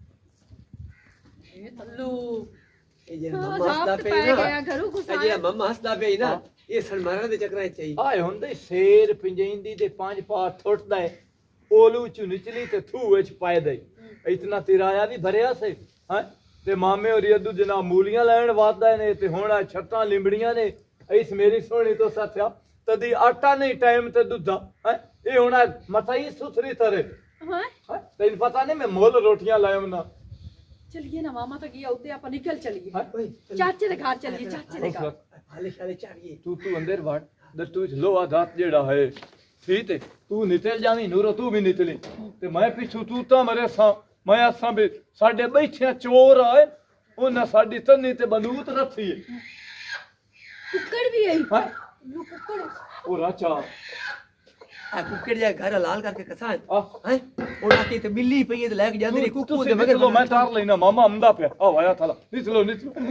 ਇਹ ਤੱਲੂ ਇਹ ਜੇ ਹਾਂ, ਮੰਮਾ ਹੱਸਦਾ ਜ਼ਾਬਤ ਪਈ ਪੈ ਨਾ ਗਿਆ ਘਰੂ ਇਹ ਗੁਸਾਇਆ ਜੇ ਮੰਮਾ ਹੱਸਦਾ ਪਈ ਨਾ ਇਹ ਸਨਮਾਨਾਂ ਦੇ ਚੱਕਰਾਂ ਚ ਚਾਹੀ ਆਏ ਹੁੰਦੇ ਸ਼ੇਰ ਪਿੰਜੈਂਦੀ ਦੇ ਪੰਜ ਪਾਰ ਥੁੱਟਦਾ ਹੈ ओलू चू निचली ते थू विच पाए दई इतना तिराया भी भरिया से हां ते मामे और यदू जना मूलियां लैण वादा ने ते हुण आ छत्तां लिंबड़ियां ने इस मेरी सोहणी तो साथिया तदी आटा नहीं टाइम ते दुधा हां ए हुण मथाई सुथरी तरे हां हां तैन पता नहीं मैं मोल रोटियां लायम ना चलिए ना मामा तो गया उते अपन निकल चलिए हां चाचे दे घर चलिए चाचे दे घर हाले शाले चाहिए तू तू अंदर वड़ दत्तू लोहा दात जेड़ा है ठीक है तू निकल जावी नूरो तू भी निकली ते मैं पिछू तू ता मरे सा मैं असा भी साडे बैठिया चोर आए उन्हें साडी तन्नी ते बंदूक रखी है कुक्कड़ भी आई हां लो कुक्कड़ ओ राचा आ कुकड़ जा घर लाल करके कसा आ है ओड़ा की ते बिल्ली पई है ते लेके जांदी रे कुकू दे मगर मैं तार लेना मामा अमदा पे आ आया थाला निचलो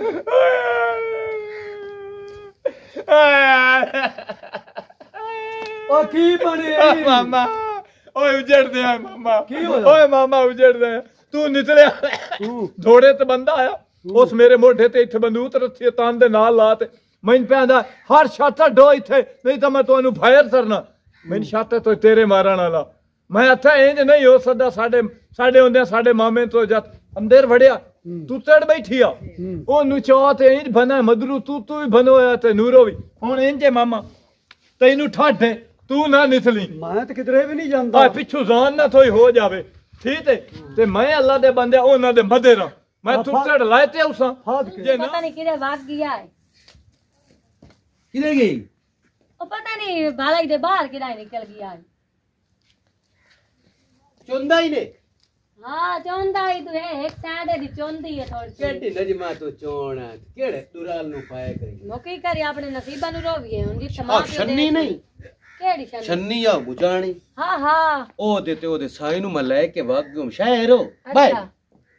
निचलो ओ की बने मामा ओए उजड़ दे मामा की होया? ओए मामा उजड़ दे तू निकलिया थोड़े ते बंदा आया उस मेरे मोढे ते इथे बंदूक रखी तान दे नाल ला ते मैन पैंदा हर छाता डो इथे नहीं तो मैं तोनु फायर करना मैन छाते तो तेरे मारन वाला मैं अथा इंज नहीं हो सकदा साडे साडे हुंदे साडे मामे तो जत अंदर वड़िया तू तड़ बैठी आ ओनु चाह ते इंज बना मदरू तू तू भी बनोया ते नूरो भी हुन इंजे मामा तैनू ठाठे तू ना निकली मैं तो किधरे भी नहीं जानता आ पिछू जान ना थोई हो जावे ठीक है ते मैं अल्लाह दे बंदे ओना दे मदे रहा मैं तू तड़ लाए ते उसा फाद के जे ना पता नहीं किधर भाग गया है किधर गई और पता नहीं भालाई दे बाहर किधर निकल गया है चुंदा ही ने हाँ चौंदा ही तू है एक साइड है दी चौंदी है थोड़ी सी केडी नजमा तो चोण केड़े दुराल नु पाए करी नौकरी करी अपने नसीबा नु रोवी है उनकी आ समाज छन्नी नहीं केड़ी छन्नी छन्नी आ बुजानी हाँ हाँ ओ दे ते ओदे साई नु मैं लेके वग गम शहर हो बाय अच्छा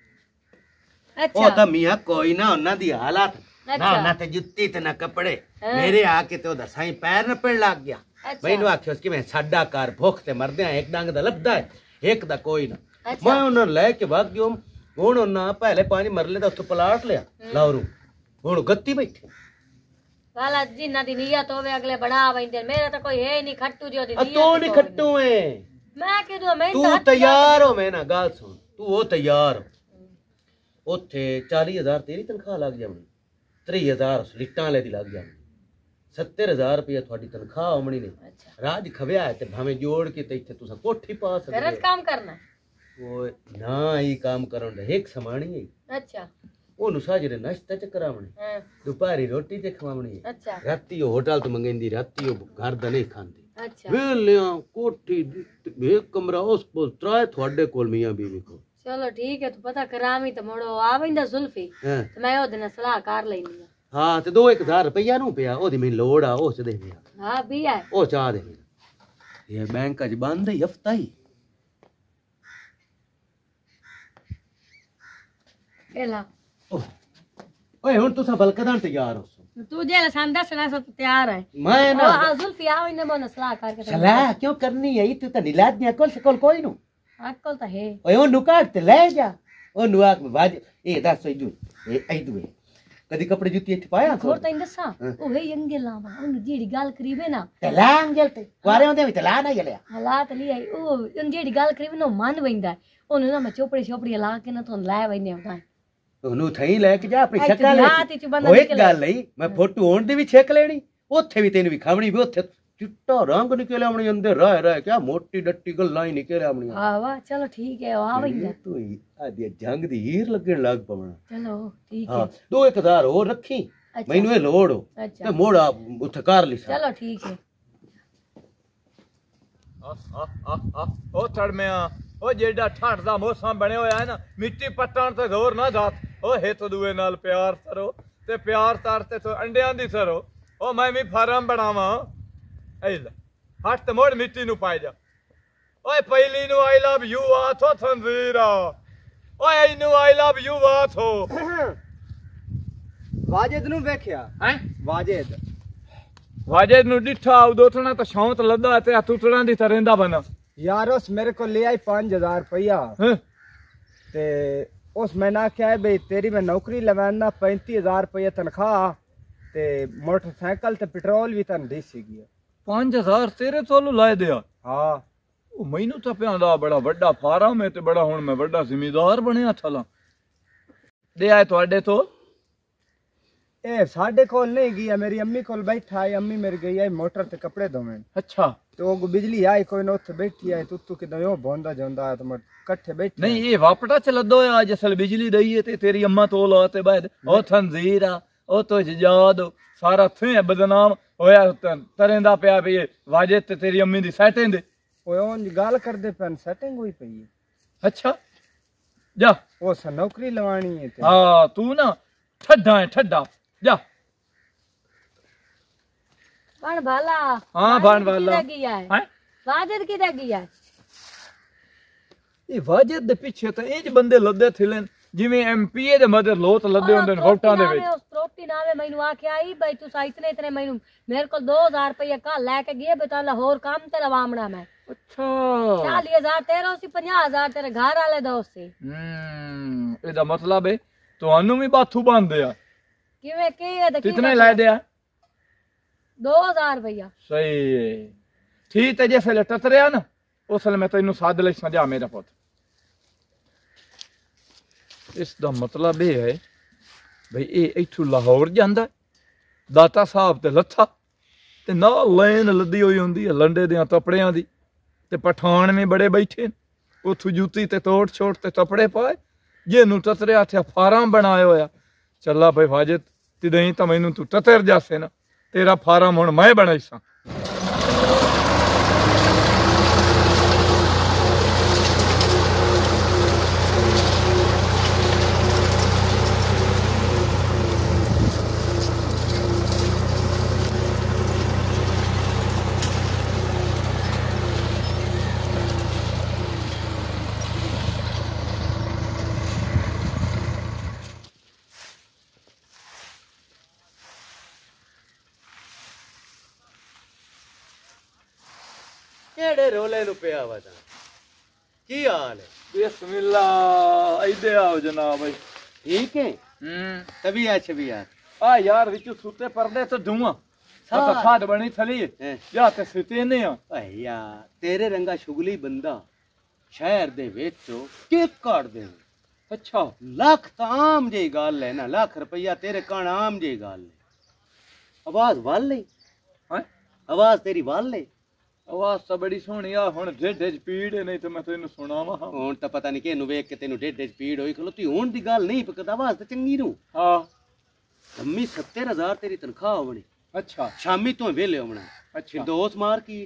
ओ अच्छा ता मियां कोई ना उन्ना दी हालत ना अच्छा। ना ते जुत्ती ते ना कपड़े हाँ। मेरे आके ते ओदा साई पैर न पड़ लग गया अच्छा। मैनू आख्यो उसकी मैं साडा कार भुख ते मरदे एक डांग दा लबदा है एक दा कोई ना अच्छा। मैं उन्ना लेके वग गयो हुन उन्ना पहले पानी मरले दा उत्थे प्लाट लिया लाहौरू हुन गत्ती बैठी वाला जिन्ना दी नियत होवे अगले बना वंदे मेरा तो कोई है ही नहीं खट्टू जो दी आ नियत तू ही नहीं कोई खट्टू है मैं किदो मैं तू तैयार हो मैं ना गाल सुन तू वो तैयार हो ओथे चालीस हजार तेरी तनख्वाह लग जावनी त्री हजार लिट्टां वाले दी लग जानी सत्तर हजार रुपया थोड़ी तनख्वाह आमनी ने राज खव्या है ते भाਵੇਂ जोड़ के ते इत्थे तुसा कोठी पा सकदे गलत काम करना ओए ना ही काम करन दे एक समाणी है अच्छा ओनु साजरे नाश्ता च करावणी हां दोपहरी रोटी ते खवावणी है अच्छा राती ओ होटल तो मंगेंदी राती ओ घर दा नहीं खांदी अच्छा वेलियां कोठी एक कमरा उस पर त्राए थोड़े कोल मियां बीवी को चलो ठीक है तू पता करावी तो मोड़ो आवेंदा जुल्फी हां तो मैं ओदे नाल सलाह कर लैनी हां ते दो एक हजार रुपया नु पिया ओदी मैं लोड़ आ उस दे दिया हां भी है ओ चाह दे ये बैंक च बंद है हफ्ता ही एला ओए हुन तुसा बलकदां तैयार हो तू जे सन दसना सब तैयार है मैं ना हां जुल्फी आवे ने मन सलाह करके सलाह क्यों करनी है तू तो नीलाद दिया कोल से कोल कोई नु अक्ल तो है ओए ओनु काट ते ले जा ओनु आक में बाज ए दस इदु ए इदु कदी कपड़े जुत्ती इत्थे पाया छोड़ तैन दसा ओ है अंगे लावा ओनु जेड़ी गल करीबे ना ते ला अंगल ते कुआरे होंदे भी ते ला ना गलिया हालात ली आई ओ उन जेड़ी गल करीबे ना मन वैंदा ओनु ना मैं चोपड़ी चोपड़ी ला के ना तो ला वैने होता ओनु थई लेके जा अपनी आई शक्ल हाथ च बंदा ओ एक निकले। गल नहीं मैं फोटो होण दी भी छेक लेनी ओथे भी तैਨੂੰ भी खावणी भी ओथे चिट्टा रंग निकले आमणी अंदर रह रह क्या मोटी डट्टी गल्लां ही निकले आमणी हां वाह चलो ठीक है आ वैंदा तू आदि जंग दी हीर लगन लग पवना चलो ठीक हां है दो एक हजार और रखी अच्छा। मैनू ए लोड़ हो अच्छा ते मोड़ा उथे कर ली सा चलो ठीक है आ आ आ आ ओ चढ़मिया ओ जेड़ा ठठ दा मौसम बने होया है ना मिट्टी पट्टण ते जोर ना जात ओ हित दुए नाल प्यार करो ते प्यार तरते तो अंडियां दी सरो ओ मैं भी फार्म बनावा ऐ ले हट ते मोड़ मिट्टी नु पाई जा ओए पहली नु आई लव यू आथो थंजीरा ओए आई नु आई लव यू आथो वाजिद नु वेख्या हैं वाजिद वाजे नु डिठा उदोथना तो शौंत लदा ते तुतड़ा दी तरंदा बना यार उस मेरे को ले आई पांच हजार रुपया हैं ते उस मैंने आख्या है भाई तेरी मैं नौकरी लवाना पैंती हजार रुपया तनख्वाह ते मोटरसाइकिल ते पेट्रोल भी तन दी सी गया पांच हजार तेरे तोलू लाए दिया हाँ ਉਹ ਮੈਨੂੰ ਤਾਂ ਪਿਆਂਦਾ ਬੜਾ ਵੱਡਾ ਫਾਰਮ ਹੈ ਤੇ ਬੜਾ ਹੁਣ ਮੈਂ ਵੱਡਾ ਜ਼ਿਮੀਦਾਰ ਬਣਿਆ ਥਲਾ ਦੇ ਆਏ ਤੁਹਾਡੇ ਤੋਂ ए साडे कोल नहीं गया मेरी अम्मी कोल बैठा है अम्मी मेरी गई है मोटर ते कपड़े धोवे अच्छा तो वो बिजली आई कोई न उत्थे बैठी है तुत्तू कि दयो बोंदा जोंदा है तो मैं इकट्ठे बैठे नहीं ये वापटा च लदो आ जसल बिजली दई है ते तेरी अम्मा तो लाते बाद ओ थंजीरा ओ तो जजाद सारा थे बदनाम होया तरंदा पिया भी वाजे ते तेरी अम्मी दी सेटिंग दे ओए ओन गाल कर दे पेन सेटिंग हुई पई है अच्छा जा ओ स नौकरी लवानी है ते हां तू ना ठड्डा है ठड्डा जा बन भाला हां बाण वाला गया है हैं वाजिद किदा गया ਇਹ ਵਾਜਦ ਦੇ ਪਿੱਛੇ ਤਾਂ ਇੰਜ ਬੰਦੇ ਲੱਦੇ ਥਿਲਨ ਜਿਵੇਂ ਐਮਪੀਏ ਦੇ ਮਦਰ ਲੋਤ ਲੱਦੇ ਹੁੰਦੇ ਨੇ ਵੋਟਾਂ ਦੇ ਵਿੱਚ ਉਸ ਪ੍ਰੋਪਰਟੀ ਨਾਲੇ ਮੈਨੂੰ ਆਖਿਆ ਆਈ ਬਈ ਤੂੰ ਇਤਨੇ ਇਤਨੇ ਮੈਨੂੰ ਮੇਰੇ ਕੋਲ ਦੋ ਹਜ਼ਾਰ ਰੁਪਏ ਕੱਲ ਲੈ ਕੇ ਗਏ ਬਤਾ ਲਾਹੌਰ ਕੰਮ ਤੇ ਲਵਾਮਣਾ ਮੈਂ ਅੱਛਾ ਚਾਲੀ ਹਜ਼ਾਰ ਤੇਰਾ ਸੀ ਪੰਜਾਹ ਹਜ਼ਾਰ ਤੇਰੇ ਘਰ ਵਾਲੇ ਦਾ ਸੀ ਹਮ ਇਹਦਾ ਮਤਲਬ ਹੈ ਤੁਹਾਨੂੰ ਵੀ ਬਾਥੂ ਬੰਦੇ ਆ ਕਿਵੇਂ ਕੀ ਹੈ ਤੇ ਕਿਤਨੇ ਲੈ ਦਿਆ ਦੋ ਹਜ਼ਾਰ ਰੁਪਇਆ ਸਹੀ ਹੈ ਠੀਕ ਹੈ ਜੇ ਫੇਰ ਟਤਰਿਆ ਨਾ ਉਸ ਵੇਲੇ ਮੈਂ ਤੈਨੂੰ ਸਾਧ ਲੈ ਸਮਝਾ ਮੇਰਾ ਪੁੱਤ ਇਸ ਦਾ ਮਤਲਬ ਇਹ ਹੈ ਭਈ ਇਹ ਇੱਥੋਂ ਲਾਹੌਰ ਜਾਂਦਾ ਦਾਤਾ ਸਾਹਿਬ ਤੇ ਲੱਥਾ ਤੇ ਨਾਲ ਲਾਈਨ ਲੱਦੀ ਹੋਈ ਹੁੰਦੀ ਹੈ ਲੰਡੇ ਦੀਆਂ ਤਪੜਿਆਂ ਦੀ ਤੇ ਪਠਾਨ ਵੀ ਬੜੇ ਬੈਠੇ ਉੱਥੋਂ ਜੁੱਤੀ ਤੇ ਤੋੜ ਛੋੜ ਤੇ ਤਪੜੇ ਪਾਏ ਜਿਹਨੂੰ ਤਤਰਿਆ ਤੇ ਫਾਰਮ ਬਣਾਇਆ ਹੋਇਆ ਚੱਲਾ ਭਈ ਵਾਜਦ ਤਿਦਈ ਤਾਂ ਮੈਨੂੰ ਤੂੰ ਤਤਰ ਜਾਸੇ ਨਾ ਤੇਰਾ ਫਾਰਮ ਹੁਣ ਮੈਂ ਬਣਾਈ ਸਾਂ ਕਿਹੜੇ ਰੋਲੇ ਨੂੰ ਪਿਆ ਵਾ ਤਾਂ ਕੀ ਹਾਲ ਹੈ ਬਿਸਮਿਲ੍ਲਾ ਇਦੇ ਆਓ ਜਨਾਬ ਭਾਈ ਠੀਕ ਹੈ ਹੂੰ ਤਬੀ ਆ ਛਬੀਆ ਆ ਯਾਰ ਵਿੱਚ ਸੁੱਤੇ ਪਰਦੇ ਤੇ ਧੂਆਂ ਸਤਾ ਖਾਦ ਬਣੀ ਥਲੀ ਹੈਂ। ਜਾ ਤੇ ਸੁੱਤੇ ਨੇ ਆ ਓਏ ਯਾਰ ਤੇਰੇ ਰੰਗਾ ਸ਼ੁਗਲੀ ਬੰਦਾ ਸ਼ਹਿਰ ਦੇ ਵਿੱਚ ਕੀ ਕਰਦੇ अच्छा ਲੱਖ ਤਾਂ ਆਮ ਜਿਹੀ ਗੱਲ ਹੈ ਨਾ, ਲੱਖ ਰੁਪਈਆ ਤੇਰੇ ਕਾਣ ਆਮ ਜਿਹੀ ਗੱਲ ਹੈ। ਆਵਾਜ਼ ਵੱਲ ਲਈ ਹੈ ਆਵਾਜ਼ ਤੇਰੀ ਵੱਲ ਲਈ ਆਵਾਜ਼ ਤਾਂ ਬੜੀ ਸੋਹਣੀ ਆ, ਹੁਣ ਢਿੱਡ 'ਚ ਪੀੜ ਹੈ, ਨਹੀਂ ਤਾਂ ਮੈਂ ਤੈਨੂੰ ਸੁਣਾਵਾਂ। ਹੁਣ ਤਾਂ ਪਤਾ ਨਹੀਂ ਕਿਹਨੂੰ ਵੇਖ ਕੇ ਤੈਨੂੰ ਢਿੱਡ 'ਚ ਪੀੜ ਹੋਈ ਖਲੋਤੀ, ਹੁਣ ਦੀ ਗੱਲ ਨਹੀਂ ਪਕਦਾ, ਆਵਾਜ਼ ਤਾਂ ਚੰਗੀ ਨੂੰ। ਹਾਂ ਅੰਮੀ ਸੱਤਰ ਹਜ਼ਾਰ ਤੇਰੀ ਤਨਖਾਹ ਹੋਣੀ, ਅੱਛਾ ਸ਼ਾਮੀ ਤੋਂ ਵੇਲੇ ਹੋਣਾ। ਅੱਛਾ ਫਿਰਦੌਸ ਮਾਰਕੀਟ,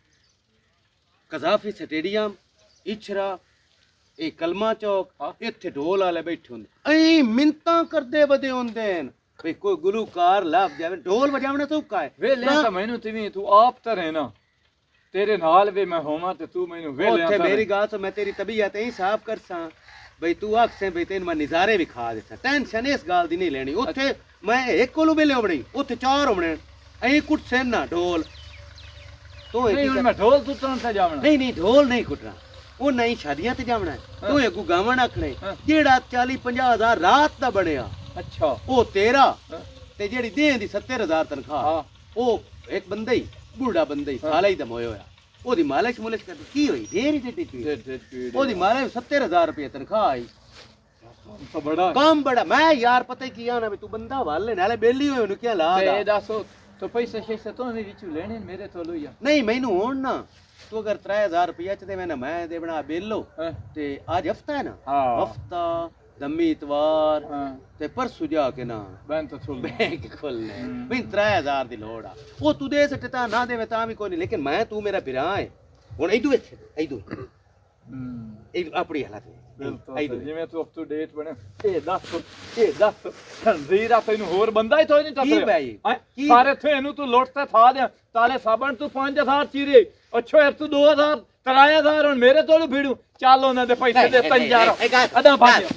ਕਜ਼ਾਫੀ ਸਟੇਡੀਅਮ, ਇਛਰਾ, ਇਹ ਕਲਮਾ ਚੌਕ, ਇੱਥੇ ਢੋਲ ਵਾਲੇ ਬੈਠੇ ਹੁੰਦੇ, ਐ ਮਿੰਤਾਂ ਕਰਦੇ ਵਧੇ ਹੁੰਦੇ ਨੇ ਵੀ ਕੋਈ ਗੁਲੂਕਾਰ ਲੱਭ ਜਾਵੇ। ਢੋਲ ਵਜਾਉਣਾ ਸੌਖਾ ਹੈ ਵੇਲੇ ਤਾਂ ਮੈਨੂੰ ਤਿਵੇਂ ਤੂੰ ਆਪ ਤਾਂ ਰਹਿਣਾ, ਤੇਰੇ ਨਾਲ ਵੀ ਮੈਂ ਹੋਵਾਂ ਤੇ ਤੂੰ ਮੈਨੂੰ ਵੇਲੇ ਉੱਥੇ ਮੇਰੀ ਗੱਲ ਸੁਣ, ਮੈਂ ਤੇਰੀ ਤਬੀਅਤ ਹੀ ਸਾਫ਼ ਕਰਸਾਂ ਬਈ ਤੂੰ ਆਖਸੇ ਬਈ ਤੈਨੂੰ ਮੈਂ ਨਜ਼ਾਰੇ ਵੀ ਖਾ ਦਿੱਤਾ, ਟੈਨਸ਼ਨ ਇਸ ਗੱਲ ਦੀ ਨਹੀਂ ਲੈਣੀ। ਉੱਥੇ ਮੈਂ ਇੱਕ ਕੋਲੋਂ ਵੇਲੇ ਹੋਣੀ, ਉੱਥੇ ਚਾਰ ਹੋਣੇ, ਐਂ ਕੁੱਟਸੇ ਨਾ ਢੋਲ ਤੂੰ ਨਹੀਂ ਹੁਣ ਮੈਂ ਢੋਲ ਤੁੱਤਣ ਤੇ ਜਾਵਣਾ। ਨਹੀਂ ਨਹੀਂ ਢੋਲ ਨਹੀਂ ਕੁੱਟਣਾ, ਉਹ ਨਹੀਂ ਸ਼ਾਦੀਆਂ ਤੇ ਜਾਵਣਾ, ਤੂੰ ਇਹ ਗਾਵਣ ਆਖਣੇ ਜਿਹੜਾ ਚਾਲੀ ਪੰਜਾਹ ਹਜ਼ਾਰ ਰਾਤ ਦਾ ਬਣਿਆ, ਅੱਛਾ ਉਹ ਤੇਰਾ, ਤੇ ਜਿਹੜੀ ਦੇਣ ਦੀ ਸੱਤਰ ਹਜ਼ਾਰ ਤਨਖਾਹ ਉਹ ਇੱਕ ਬੰਦਾ ਹੀ ਬੁੱਢਾ ਬੰਦਾ ਹੀ ਸਾਲਾ ਹੀ ਦਮ ਹੋਇਆ ਹੋਇਆ, ਉਹਦੀ ਮਾਲਿਸ਼ ਮੁਲਿਸ਼ ਕਰਦੀ ਕੀ ਹੋਈ ਢੇਰੀ ਢੇਡੀ ਪੀ, ਉਹਦੀ ਮਾਲਿਸ਼ ਸੱਤਰ ਹਜ਼ਾਰ ਰੁਪਏ ਤਨਖਾਹ ਆਈ। ਤਾਂ ਬੜਾ ਕੰਮ ਬੜਾ, ਮੈਂ ਯਾਰ ਪਤਾ ਕੀ ਆ ਨਾ ਵੀ ਤੂੰ ਬੰਦਾ ਵਾਲੇ ਨਾਲੇ ਬੇਲੀ ਹੋਏ ਉਹਨੂੰ ਕਿਆ ਲਾ ਤੇ ਦੱਸੋ ਤੋ ਪੈਸੇ ਸ਼ੇਸੇ ਤੋਂ ਵੀ ਵਿੱਚੋਂ ਲੈਣੇ ਮੇਰੇ ਤੋਂ ਲੋਈਆ ਨਹੀਂ ਮੈਨੂੰ ਹੁਣ ਨਾ ਤੂੰ ਅਗਰ त्रै हज़ार रुपया च देवे ना मैं दे बना बेलो ते आज हफ्ता है ना, हफ्ता दमी इतवार ते परसों जाके ना बैंक तो खोल बैंक खोलने भाई त्रै हज़ार दी लोड़ आ, ओ तू दे सकते ता ना देवे ता भी कोई नहीं, लेकिन मैं तू मेरा बिरा है हुन इदू वेख इदू ए अपनी हालत ਜਿਵੇਂ ਤੂੰ ਅਪ ਟੂ ਡੇਟ ਬਣੇ। ਇਹ ਦੱਸ ਇਹ ਦੱਸ ਖੰਜ਼ੀਰਾ ਤੈਨੂੰ ਹੋਰ ਬੰਦਾ ਹੀ ਤੋਈ ਨਹੀਂ ਟੱਕਰਿਆ ਸਾਰੇ ਥੇ ਇਹਨੂੰ ਤੂੰ ਲੁੱਟ ਤੇ ਥਾ ਦੇ ਤਾਲੇ ਸਾਬਣ ਤੂੰ ਪੰਜ ਹਜ਼ਾਰ ਚੀਰੇ, ਅੱਛਾ ਯਾਰ ਤੂੰ ਦੋ ਹਜ਼ਾਰ ਤਰਾਇਆ ਹਜ਼ਾਰ ਹੁਣ ਮੇਰੇ ਤੋਂ ਭੀੜੂ ਚੱਲ ਉਹਨਾਂ ਦੇ ਪੈਸੇ ਦੇ ਤਿੰਨ ਹਜ਼ਾਰ ਅਦਾ ਭਾਜ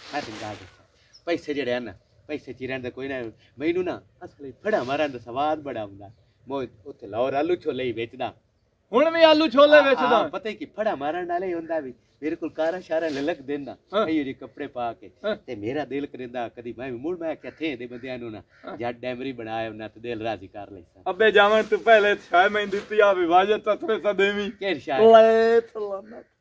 ਪੈਸੇ ਜਿਹੜੇ ਹਨ ਪੈਸੇ ਚੀਰਨ ਦਾ ਕੋਈ ਨਾ, ਮੈਨੂੰ ਨਾ ਅਸਲੀ ਫੜਾ ਮਾਰਨ ਦਾ ਸਵਾਦ ਬੜਾ ਹੁੰਦਾ। ਮੋਏ ਉੱਥੇ ਲਾਹੌਰ ਆਲੂ ਛੋਲੇ ਹੀ ਵੇਚਦਾ, ਹੁਣ ਵੀ ਆਲੂ ਛੋਲੇ ਵੇਚਦਾ, ਪਤਾ ਕੀ ਫੜਾ ਮਾਰਨ ਵਾਲੇ ਹੁੰਦਾ ਵੀ ਮੇਰੇ ਕੋਲ ਕਾਰਾ ਸ਼ਾਰਾ ਲਲਕ ਦੇਂਦਾ ਇਹ ਜਿਹੇ ਕੱਪੜੇ ਪਾ ਕੇ, ਤੇ ਮੇਰਾ ਦਿਲ ਕਰਿੰਦਾ ਕਦੀ ਮੈਂ ਵੀ ਮੁੜ ਮੈਂ ਕਿੱਥੇ ਦੇ ਬੰਦਿਆਂ ਨੂੰ ਨਾ ਜੱਟ ਡੈਮਰੀ ਬਣਾਇਆ ਉਹਨਾਂ ਤੇ ਦਿਲ ਰਾਜ਼ੀ ਕਰ ਲੈਸਾ। ਅੱਬੇ ਜਾਵਣ ਤੂੰ ਪਹਿਲੇ ਛੇ ਮਹੀਨੇ ਦਿੱਤੀ ਆ ਵਿਵਾਜਤ ਤਤਰੇ ਸਦੇਵੀ ਕਿਹੜੀ ਸ਼ਾਇ ਲੈ ਸਲਾਮਤ